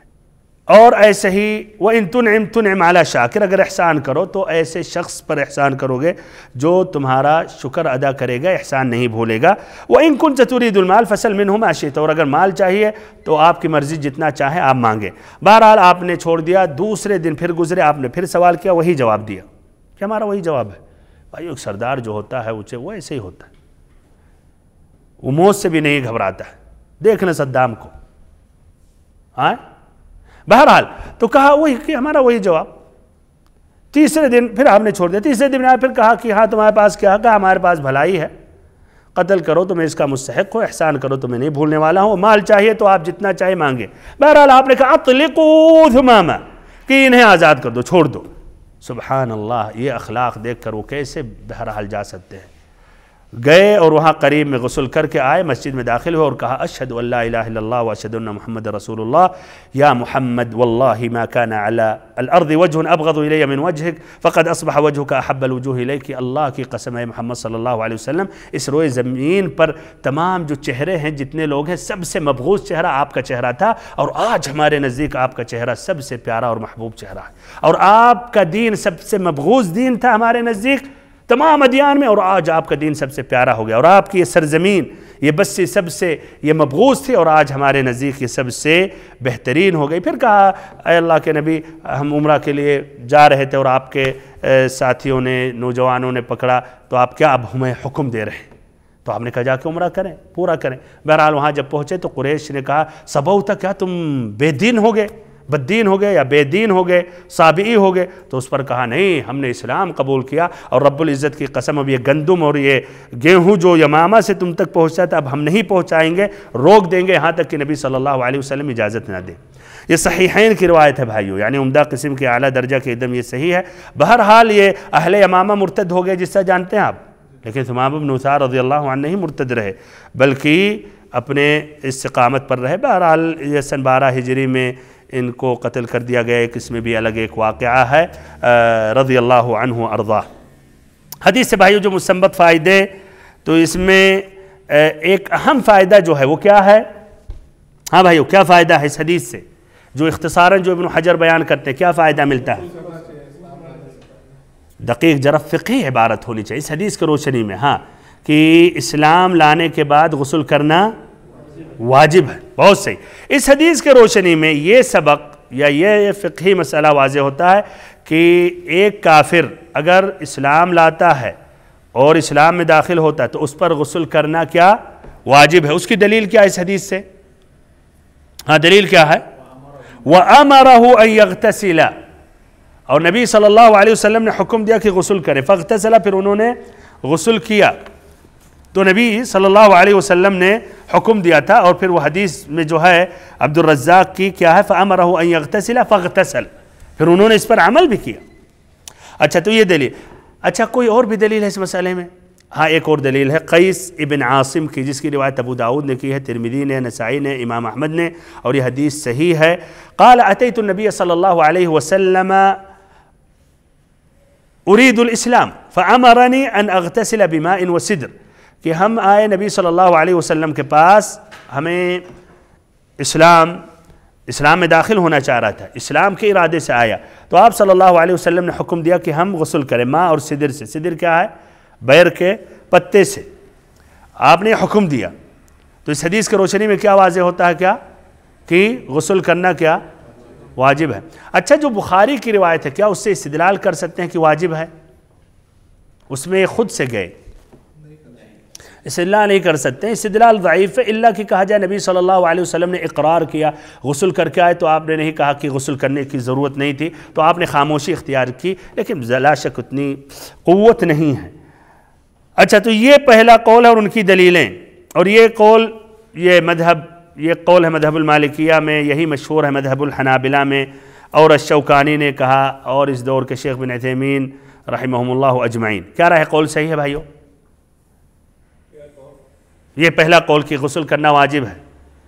S3: اور ایسے ہی وَإِن تُنْعِمْ تُنْعِمْ عَلَى شَاكِرٍ، اگر احسان کرو تو ایسے شخص پر احسان کرو گے جو تمہارا شکر ادا کرے گا، احسان نہیں بھولے گا. وَإِن كُنْتَ تُرِيدُ الْمَالَ فَسَلْ مِنْهُ مَا شِئْتَ، اور اگر مال چاہیے تو آپ کی مرضی جتنا چاہے آپ مانگیں. بہرحال آپ نے چھوڑ دیا. دوسرے دن پھر گزرے، آپ نے پھر سوال کیا، وہی جواب دیا کہ ہمارا وہی جواب ہے. بھائی ایک سردار جو ہوتا ہے اونچے، وہ ایسے ہی ہوتا ہے، وہ موت سے بھی نہیں گھبراتا ہے. دیکھ لیں صدام کو. ہاں بہرحال تو کہا وہی کہ ہمارا وہی جواب. تیسرے دن پھر آپ نے چھوڑ دیا. تیسرے دن آپ پھر کہا کہ ہاں تمہارے پاس کیا؟ کہا ہمارے پاس بھلائی ہے. قتل کرو تو میں اس کا مستحق ہوں، احسان کرو تو میں نہیں بھولنے والا ہوں، مال چاہیے تو آپ جتنا چاہے مانگے۔ بہرحال آپ نے کہا اطلقوا ثمامہ، کہ انہیں آزاد کر دو، چھوڑ دو۔ سبحان اللہ، یہ اخلاق دیکھ کر وہ کیسے بہرحال جا سکتے ہیں۔ گئے اور وہاں قریب میں غسل کر کے آئے، مسجد میں داخل ہوئے اور کہا اشہد ان لا الہ الا اللہ واشہد ان محمد رسول اللہ، یا محمد واللہ ما کان علی الارض وجہ ابغض الی من وجہک فقد اصبح وجہک احب الوجوہ الیک۔ اللہ کی قسم ہے محمد صلی اللہ علیہ وسلم، اس روئے زمین پر تمام جو چہرے ہیں، جتنے لوگ ہیں، سب سے مبغوض چہرہ آپ کا چہرہ تھا، اور آج ہمارے نزدیک آپ کا چہرہ سب سے پیارا اور محبوب چہرہ ہے، اور آپ کا دین سب سے مبغوض دین تھا ہمارے نزدیک تمام ادیان میں، اور آج آپ کا دین سب سے پیارا ہو گیا، اور آپ کی یہ سرزمین، یہ بستی سب سے یہ مبغوض تھی، اور آج ہمارے نزدیک یہ سب سے بہترین ہو گئی۔ پھر کہا اے اللہ کے نبی، ہم عمرہ کے لیے جا رہے تھے اور آپ کے ساتھیوں نے، نوجوانوں نے پکڑا، تو آپ کیا اب ہمیں حکم دے رہے ہیں؟ تو آپ نے کہا جا کے عمرہ کریں، پورا کریں۔ بہرحال وہاں جب پہنچے تو قریش نے کہا سبوتا، کیا تم بے دین ہو گئے، بددین ہو گئے یا بے دین ہو گئے، سابعی ہو گئے؟ تو اس پر کہا نہیں، ہم نے اسلام قبول کیا، اور رب العزت کی قسم اب یہ گندم اور یہ گیہوں جو یمامہ سے تم تک پہنچتا تھا اب ہم نہیں پہنچائیں گے، روک دیں گے یہاں تک کہ نبی صلی اللہ علیہ وسلم اجازت نہ دیں۔ یہ صحیحین کی روایت ہے بھائیو، یعنی عمدہ قسم کے اعلیٰ درجہ کے ایک دم یہ صحیح ہے۔ بہرحال یہ اہل یمامہ مرتد ہو گئے جس سے جانتے ہیں آپ، لیکن ثمامہ بن اسال رضی اللہ عنہ نہیں مرتد رہے، بلکہ اپنے استقامت پر رہے۔ بہرحال یہ سن بارہ ہجری میں ان کو قتل کر دیا گیا، ایک اس میں بھی الگ ایک واقعہ ہے رضی اللہ عنہ ارضاہ۔ حدیث سے بھائیو جو مستنبط فائدے، تو اس میں ایک اہم فائدہ جو ہے وہ کیا ہے؟ ہاں بھائیو، کیا فائدہ ہے اس حدیث سے جو اختصاراً جو ابن حجر بیان کرتے ہیں؟ کیا فائدہ ملتا ہے؟ دقیق جرف فقہی عبارت ہونی چاہیے اس حدیث کے روشنی میں، ہاں، کہ اسلام لانے کے بعد غسل کرنا واجب ہے۔ بہت صحیح۔ اس حدیث کے روشنی میں یہ سبق یا یہ فقہی مسئلہ واضح ہوتا ہے کہ ایک کافر اگر اسلام لاتا ہے اور اسلام میں داخل ہوتا ہے تو اس پر غسل کرنا کیا واجب ہے۔ اس کی دلیل کیا ہے اس حدیث سے؟ ہاں، دلیل کیا ہے؟ وَأَمَرَهُ أَن يَغْتَسِلَ، اور نبی صلی اللہ علیہ وسلم نے حکم دیا کہ غسل کرے، فَاغْتَسَلَ، پھر انہوں نے غسل کیا، تو نبی صلی اللہ علیہ وسلم نے حکم دیا تھا۔ اور پھر وہ حدیث میں جو ہے عبد الرزاق کی کیا ہے؟ فَأَمَرَهُ أَن يَغْتَسِلَ فَاغْتَسَلَ، پھر انہوں نے اس پر عمل بھی کیا۔ اچھا، تو یہ دلیل۔ اچھا، کوئی اور بھی دلیل ہے اس مسئلے میں؟ ہاں، ایک اور دلیل ہے قیس ابن عاصم کی، جس کی روایت ابو داؤد نے کی ہے، ترمذی نے، نسائی نے، امام احمد نے، اور یہ حدیث صحیح ہے۔ قال اتیت النبی صلی اللہ علیہ وسلم اريد الاسلام فامرني ان اغتسل بماء وسدر، کہ ہم آئے نبی صلی اللہ علیہ وسلم کے پاس، ہمیں اسلام اسلام میں داخل ہونا چاہ رہا تھا، اسلام کے ارادے سے آیا، تو آپ صلی اللہ علیہ وسلم نے حکم دیا کہ ہم غسل کریں ماء اور سدر سے۔ سدر کیا ہے؟ بیر کے پتے سے آپ نے حکم دیا۔ تو اس حدیث کے روشنی میں کیا واضح ہوتا ہے؟ کیا کہ غسل کرنا کیا واجب ہے۔ اچھا، جو بخاری کی روایت ہے، کیا اس سے استدلال کر سکتے ہیں کہ واجب ہے؟ اس میں خود سے گئے، استدلال نہیں کر سکتے، استدلال ضعیف ہے، الا کہ کہا جائے نبی صلی اللہ علیہ وسلم نے اقرار کیا، غسل کر کے آئے، تو آپ نے نہیں کہا کہ غسل کرنے کی ضرورت نہیں تھی، تو آپ نے خاموشی اختیار کی، لیکن لا شک اتنی قوت نہیں ہے۔ اچھا، تو یہ پہلا قول ہے اور ان کی دلیلیں، اور یہ قول یہ مذہب یہ قول ہے مذہب المالکیہ میں، یہی مشہور ہے مذہب الحنابلہ میں، اور الشوکانی نے کہا، اور اس دور کے شیخ بن عثیمین رحمہم اللہ اجمعین۔ کیا رہے؟ قول صحیح ہے بھائیو؟ یہ پہلا قول کہ غسل کرنا واجب ہے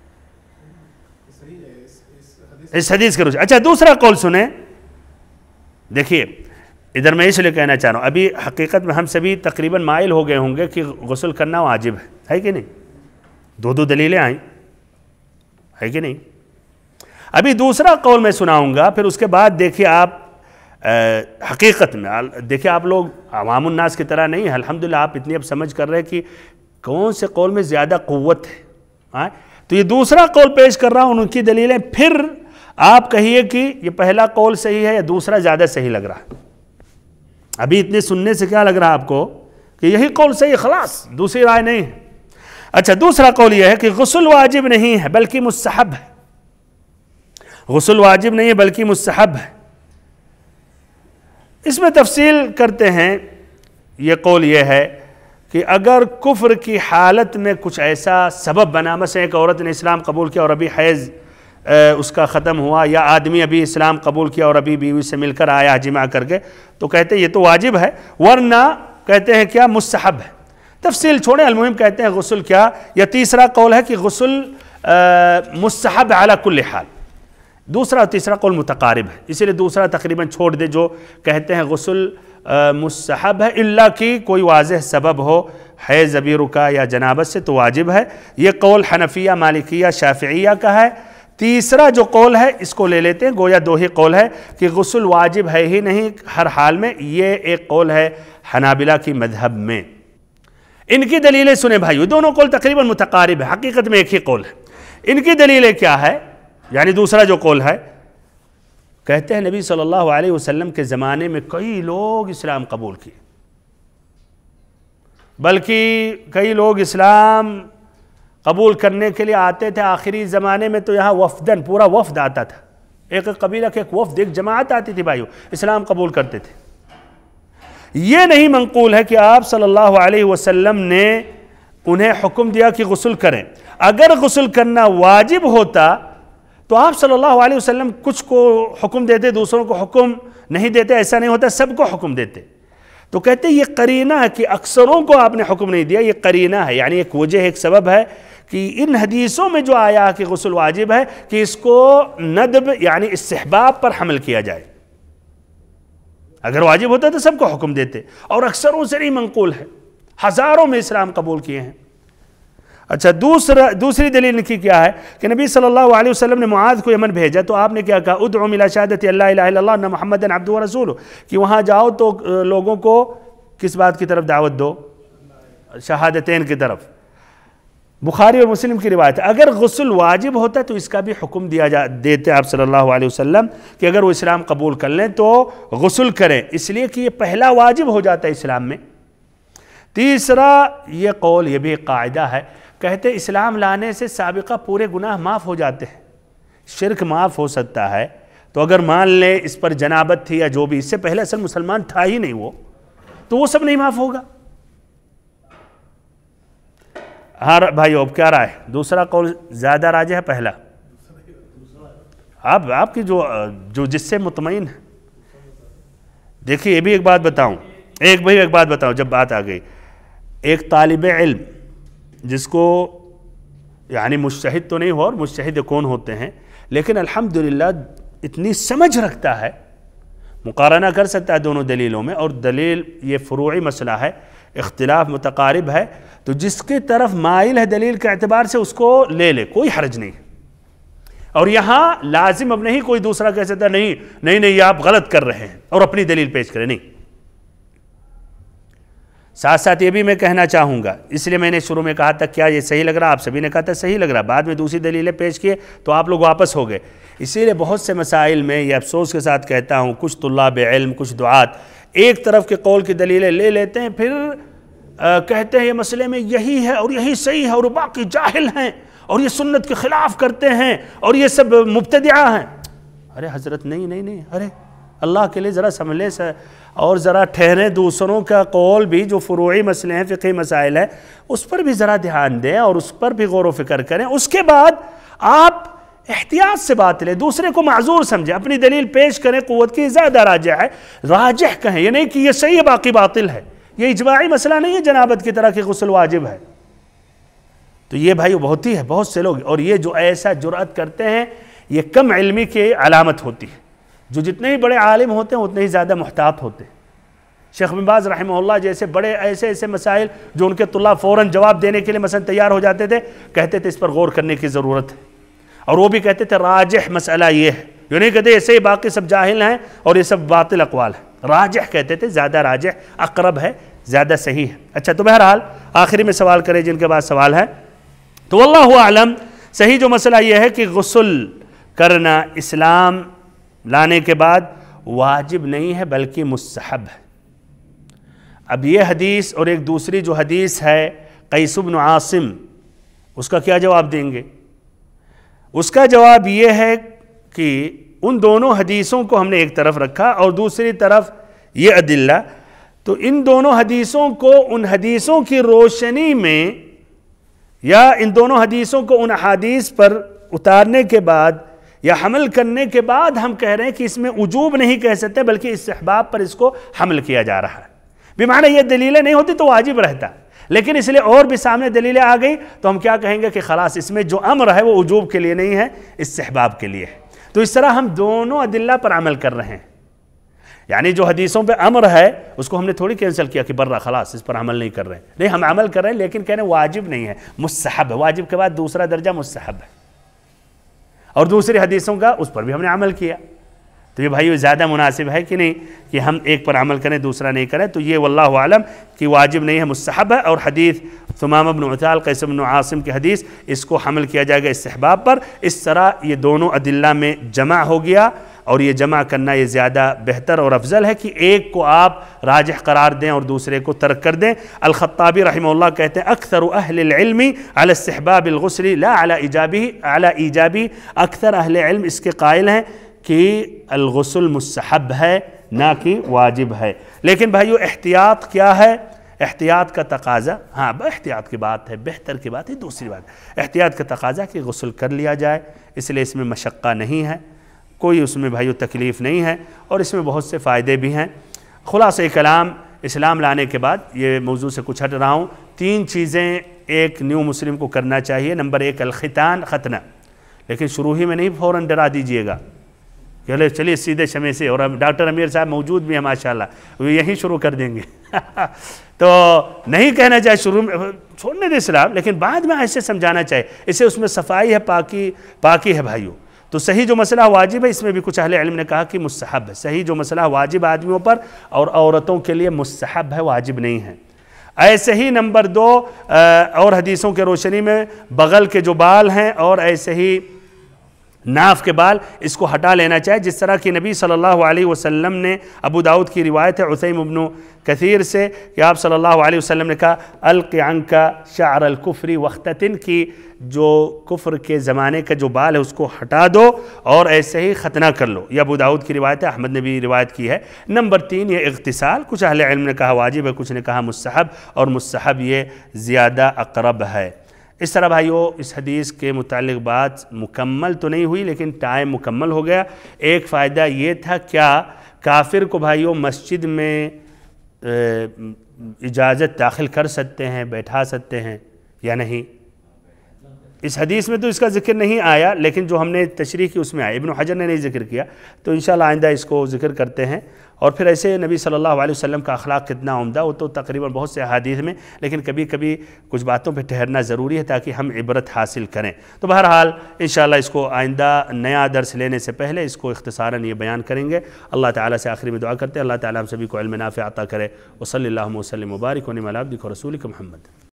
S3: اس حدیث کے روشنی۔ اچھا، دوسرا قول سنیں، دیکھیے ادھر میں اس لیے کہنا چاہ رہا ہوں، ابھی حقیقت میں ہم سبھی تقریباً مائل ہو گئے ہوں گے کہ غسل کرنا واجب ہے، ہے کہ نہیں؟ دو دو دلیلیں آئیں، ہے کہ نہیں؟ ابھی دوسرا قول میں سناؤں گا، پھر اس کے بعد دیکھیے آپ حقیقت میں دیکھیے آپ لوگ عوام الناس کی طرح نہیں ہیں، الحمدللہ آپ اتنی اب سمجھ کر رہے کہ کون سے قول میں زیادہ قوت ہے۔ تو یہ دوسرا قول پیش کر رہا ہوں، ان کی دلیلیں، پھر آپ کہیے کہ یہ پہلا قول صحیح ہے یا دوسرا زیادہ صحیح لگ رہا ہے۔ ابھی اتنے سننے سے کیا لگ رہا ہے آپ کو کہ یہی قول صحیح، خلاص دوسری رائے نہیں ہے۔ اچھا، دوسرا قول یہ ہے کہ غسل واجب نہیں ہے بلکہ مستحب ہے، غسل واجب نہیں ہے بلکہ مستحب ہے۔ اس میں تفصیل کرتے ہیں، یہ قول یہ ہے کہ اگر کفر کی حالت میں کچھ ایسا سبب بنا، مثلا ایک عورت نے اسلام قبول کیا اور ابھی حیض اس کا ختم ہوا، یا آدمی ابھی اسلام قبول کیا اور ابھی بیوی سے مل کر آیا جمع کر کے، تو کہتے ہیں یہ تو واجب ہے، ورنہ کہتے ہیں کیا مستحب ہے. تفصیل چھوڑیں، المہم کہتے ہیں غسل کیا. یا تیسرا قول ہے کہ غسل مستحب علی کل حال. دوسرا اور تیسرا قول متقارب ہے، اسی لیے دوسرا تقریباً چھوڑ دے جو کہتے ہیں غسل مستحب ہے الا کہ کوئی واضح سبب ہو، حیض ابھی رکا یا جنابت سے تو واجب ہے. یہ قول حنفیہ، مالکیہ، شافعیہ کا ہے. تیسرا جو قول ہے اس کو لے لیتے ہیں، گویا دو ہی قول ہے کہ غسل واجب ہے ہی نہیں ہر حال میں. یہ ایک قول ہے حنابلہ کی مذہب میں. ان کی دلیلیں سنیں بھائیو، دونوں قول تقریباً متقارب ہے، حقیقت میں ایک ہی قول ہے. ان کی دلیلیں کیا ہے؟ یعنی دوسرا جو قول ہے، کہتے ہیں نبی صلی اللہ علیہ وسلم کے زمانے میں کئی لوگ اسلام قبول کیے، بلکہ کئی لوگ اسلام قبول کرنے کے لیے آتے تھے. آخری زمانے میں تو یہاں وفدن پورا وفد آتا تھا، ایک قبیلہ کے ایک وفد، ایک جماعت آتی تھی بھائیو، اسلام قبول کرتے تھے. یہ نہیں منقول ہے کہ آپ صلی اللہ علیہ وسلم نے انہیں حکم دیا کہ غسل کریں. اگر غسل کرنا واجب ہوتا تو آپ صلی اللہ علیہ وسلم کچھ کو حکم دیتے، دوسروں کو حکم نہیں دیتے. ایسا نہیں ہوتا، سب کو حکم دیتے. تو کہتے ہیں یہ قرینہ ہے کہ اکثروں کو آپ نے حکم نہیں دیا، یہ قرینہ ہے، یعنی ایک وجہ، ایک سبب ہے کہ ان حدیثوں میں جو آیا کہ غسل واجب ہے کہ اس کو ندب یعنی استحباب پر حمل کیا جائے. اگر واجب ہوتا تو سب کو حکم دیتے، اور اکثروں سے نہیں منقول ہے، ہزاروں میں اسلام قبول کیے ہیں. اچھا، دوسرا دوسری دلیل لکھی کیا ہے کہ نبی صلی اللہ علیہ وسلم نے معاذ کو یمن بھیجا تو آپ نے کیا کہا؟ ادعو الی شہادت اللہ الہ الا اللہ ان محمدًا عبدہ ورسولہ، کہ وہاں جاؤ تو لوگوں کو کس بات کی طرف دعوت دو؟ شہادتین کی طرف. بخاری اور مسلم کی روایت ہے. اگر غسل واجب ہوتا تو اس کا بھی حکم دیا جا دیتے آپ صلی اللہ علیہ وسلم کہ اگر وہ اسلام قبول کر لیں تو غسل کریں، اس لیے کہ یہ پہلا واجب ہو جاتا ہے اسلام میں. تیسرا یہ قول، یہ بھی ایک قاعدہ ہے، کہتے اسلام لانے سے سابقہ پورے گناہ معاف ہو جاتے ہیں. شرک معاف ہو سکتا ہے، تو اگر مان لیں اس پر جنابت تھی یا جو بھی، اس سے پہلے اصل مسلمان تھا ہی نہیں وہ، تو وہ سب نہیں معاف ہوگا. ہاں بھائی، اب کیا رائے؟ دوسرا قول زیادہ راجح ہے پہلا؟ آپ آپ کی جو جو جس سے مطمئن ہے. دیکھیے یہ بھی ایک بات بتاؤں، ایک بھائی ایک بات بتاؤں جب بات آ گئی، ایک طالب علم جس کو یعنی مجتہد تو نہیں ہو، اور مجتہد کون ہوتے ہیں، لیکن الحمدللہ اتنی سمجھ رکھتا ہے، مقارنہ کر سکتا ہے دونوں دلیلوں میں، اور دلیل یہ فروعی مسئلہ ہے، اختلاف متقارب ہے، تو جس کی طرف مائل ہے دلیل کے اعتبار سے اس کو لے لے، کوئی حرج نہیں. اور یہاں لازم اب نہیں کوئی دوسرا کہہ سکتا نہیں نہیں نہیں یہ آپ غلط کر رہے ہیں اور اپنی دلیل پیش کریں، نہیں. ساتھ ساتھ یہ بھی میں کہنا چاہوں گا، اس لیے میں نے شروع میں کہا تھا کیا یہ صحیح لگ رہا، آپ سبھی نے کہا تھا صحیح لگ رہا، بعد میں دوسری دلیلیں پیش کیے تو آپ لوگ واپس ہو گئے. اسی لیے بہت سے مسائل میں یہ افسوس کے ساتھ کہتا ہوں، کچھ طلاب علم، کچھ دعات ایک طرف کے قول کی دلیلیں لے لیتے ہیں، پھر کہتے ہیں یہ مسئلے میں یہی ہے اور یہی صحیح ہے اور باقی جاہل ہیں اور یہ سنت کے خلاف کرتے ہیں اور یہ سب مبتدعہ ہیں. ارے حضرت نہیں نہیں نہیں ارے اللہ کے لیے ذرا سمجھ لیں اور ذرا ٹھہریں. دوسروں کا قول بھی جو فروعی مسئلے ہیں، فقہی مسائل ہیں، اس پر بھی ذرا دھیان دیں اور اس پر بھی غور و فکر کریں. اس کے بعد آپ احتیاط سے بات لیں، دوسرے کو معذور سمجھیں، اپنی دلیل پیش کریں، قوت کی زیادہ راجح ہے راجح کہیں، یہ نہیں کہ یہ صحیح ہے باقی باطل ہے. یہ اجماعی مسئلہ نہیں ہے جنابت کی طرح کہ غسل واجب ہے. تو یہ بھائی بہت ہی ہے، بہت سے لوگ، اور یہ جو ایسا جرأت کرتے ہیں یہ کم علمی کی علامت ہوتی ہے. جو جتنے ہی بڑے عالم ہوتے ہیں اتنے ہی زیادہ محتاط ہوتے ہیں. شیخ بن باز رحمہ اللہ جیسے بڑے ایسے ایسے مسائل جو ان کے طلاب فوراً جواب دینے کے لیے مثلا تیار ہو جاتے تھے، کہتے تھے اس پر غور کرنے کی ضرورت ہے، اور وہ بھی کہتے تھے راجح مسئلہ یہ ہے. یہ نہیں کہتے ایسے ہی باقی سب جاہل ہیں اور یہ سب باطل اقوال ہیں. راجح کہتے تھے، زیادہ راجح، اقرب ہے، زیادہ صحیح ہے. اچھا، تو بہرحال آخری میں سوال کریں جن کے بعد سوال ہے. تو واللہ اعلم صحیح جو مسئلہ یہ ہے کہ غسل کرنا اسلام لانے کے بعد واجب نہیں ہے بلکہ مستحب ہے. اب یہ حدیث اور ایک دوسری جو حدیث ہے قیس بن عاصم، اس کا کیا جواب دیں گے؟ اس کا جواب یہ ہے کہ ان دونوں حدیثوں کو ہم نے ایک طرف رکھا اور دوسری طرف یہ ادلہ تو ان دونوں حدیثوں کو ان حدیثوں کی روشنی میں یا ان دونوں حدیثوں کو ان احادیث پر اتارنے کے بعد یا حمل کرنے کے بعد ہم کہہ رہے ہیں کہ اس میں وجوب نہیں کہہ سکتے بلکہ استحباب پر اس کو حمل کیا جا رہا ہے. بمعنی یہ دلیلیں نہیں ہوتی تو واجب رہتا، لیکن اس لیے اور بھی سامنے دلیلیں آ گئی تو ہم کیا کہیں گے کہ خلاص اس میں جو امر ہے وہ وجوب کے لیے نہیں ہے، استحباب کے لیے ہے. تو اس طرح ہم دونوں ادلہ پر عمل کر رہے ہیں. یعنی جو حدیثوں پہ امر ہے اس کو ہم نے تھوڑی کینسل کیا کہ برا خلاص اس پر عمل نہیں کر رہے ہیں، نہیں ہم عمل کر رہے ہیں لیکن کہنے واجب نہیں ہے، مستحب ہے. واجب کے بعد دوسرا درجہ مستحب ہے، اور دوسری حدیثوں کا اس پر بھی ہم نے عمل کیا. تو یہ بھائی زیادہ مناسب ہے کہ نہیں کہ ہم ایک پر عمل کریں دوسرا نہیں کریں. تو یہ واللہ عالم کہ واجب نہیں ہے، مستحب ہے. اور حدیث ثمامہ بن عثال قیس بن عاصم کی حدیث اس کو حمل کیا جائے گا استحباب پر. اس طرح یہ دونوں ادلہ میں جمع ہو گیا، اور یہ جمع کرنا یہ زیادہ بہتر اور افضل ہے کہ ایک کو آپ راجح قرار دیں اور دوسرے کو ترک کر دیں. الخطابی رحمہ اللہ کہتے ہیں اکثر اہل العلم علی استحباب الغسل لا علی ایجابی علی ایجابی. اکثر اہل علم اس کے قائل ہیں کہ الغسل مستحب ہے نہ کہ واجب ہے. لیکن بھائیو احتیاط کیا ہے؟ احتیاط کا تقاضا، ہاں احتیاط کی بات ہے، بہتر کی بات ہے دوسری بات. احتیاط کا تقاضا کہ غسل کر لیا جائے، اس لیے اس میں مشقہ نہیں ہے، کوئی اس میں بھائیو تکلیف نہیں ہے، اور اس میں بہت سے فائدے بھی ہیں. خلاصہ کلام اسلام لانے کے بعد یہ موضوع سے کچھ ہٹ رہا ہوں. تین چیزیں ایک نیو مسلم کو کرنا چاہیے. نمبر ایک الختان، ختنہ. لیکن شروع ہی میں نہیں فوراً ڈرا دیجئے گا کہ چلیے سیدھے شمع سے، اور ڈاکٹر امیر صاحب موجود بھی ہیں ماشاءاللہ، وہ یہیں شروع کر دیں گے. تو نہیں کہنا چاہے شروع میں چھوڑنے دے اسلام، لیکن بعد میں ایسے سمجھانا چاہے اسے اس میں صفائی ہے، پاکی پاکی ہے بھائیو. تو صحیح جو مسئلہ واجب ہے اس میں بھی کچھ اہل علم نے کہا کہ مستحب ہے. صحیح جو مسئلہ واجب آدمیوں پر اور عورتوں کے لیے مستحب ہے، واجب نہیں ہے. ایسے ہی نمبر دو اور حدیثوں کے روشنی میں بغل کے جو بال ہیں اور ایسے ہی ناف کے بال اس کو ہٹا لینا چاہے، جس طرح کہ نبی صلی اللہ علیہ وسلم نے، ابو داؤد کی روایت ہے عثیم بن کثیر سے کہ آپ صلی اللہ علیہ وسلم نے کہا الق عنک شعر الکفر واختتن، کی جو کفر کے زمانے کا جو بال ہے اس کو ہٹا دو اور ایسے ہی ختنہ کر لو. یہ ابو داؤد کی روایت ہے، احمد نے بھی روایت کی ہے. نمبر تین یہ اغتسال، کچھ اہل علم نے کہا واجب ہے، کچھ نے کہا مستحب، اور مستحب یہ زیادہ اقرب ہے. اس طرح بھائیو اس حدیث کے متعلق بات مکمل تو نہیں ہوئی لیکن ٹائم مکمل ہو گیا. ایک فائدہ یہ تھا کیا کافر کو بھائیو مسجد میں اجازت داخل کر سکتے ہیں، بیٹھا سکتے ہیں یا نہیں؟ اس حدیث میں تو اس کا ذکر نہیں آیا، لیکن جو ہم نے تشریح کی اس میں آیا. ابن حجر نے نہیں ذکر کیا، تو انشاءاللہ آئندہ اس کو ذکر کرتے ہیں. اور پھر ایسے نبی صلی اللہ علیہ وسلم کا اخلاق کتنا عمدہ، وہ تو تقریباً بہت سے احادیث میں، لیکن کبھی کبھی کچھ باتوں پہ ٹھہرنا ضروری ہے تاکہ ہم عبرت حاصل کریں. تو بہرحال انشاءاللہ اس کو آئندہ نیا درس لینے سے پہلے اس کو اختصاراً یہ بیان کریں گے. اللہ تعالیٰ سے آخری میں دعا کرتے ہیں اللہ تعالیٰ ہم سبھی کو علم نافع عطا کرے. وصلی اللہ وسلم وبارک ونعم علی عبدک ورسولک محمد.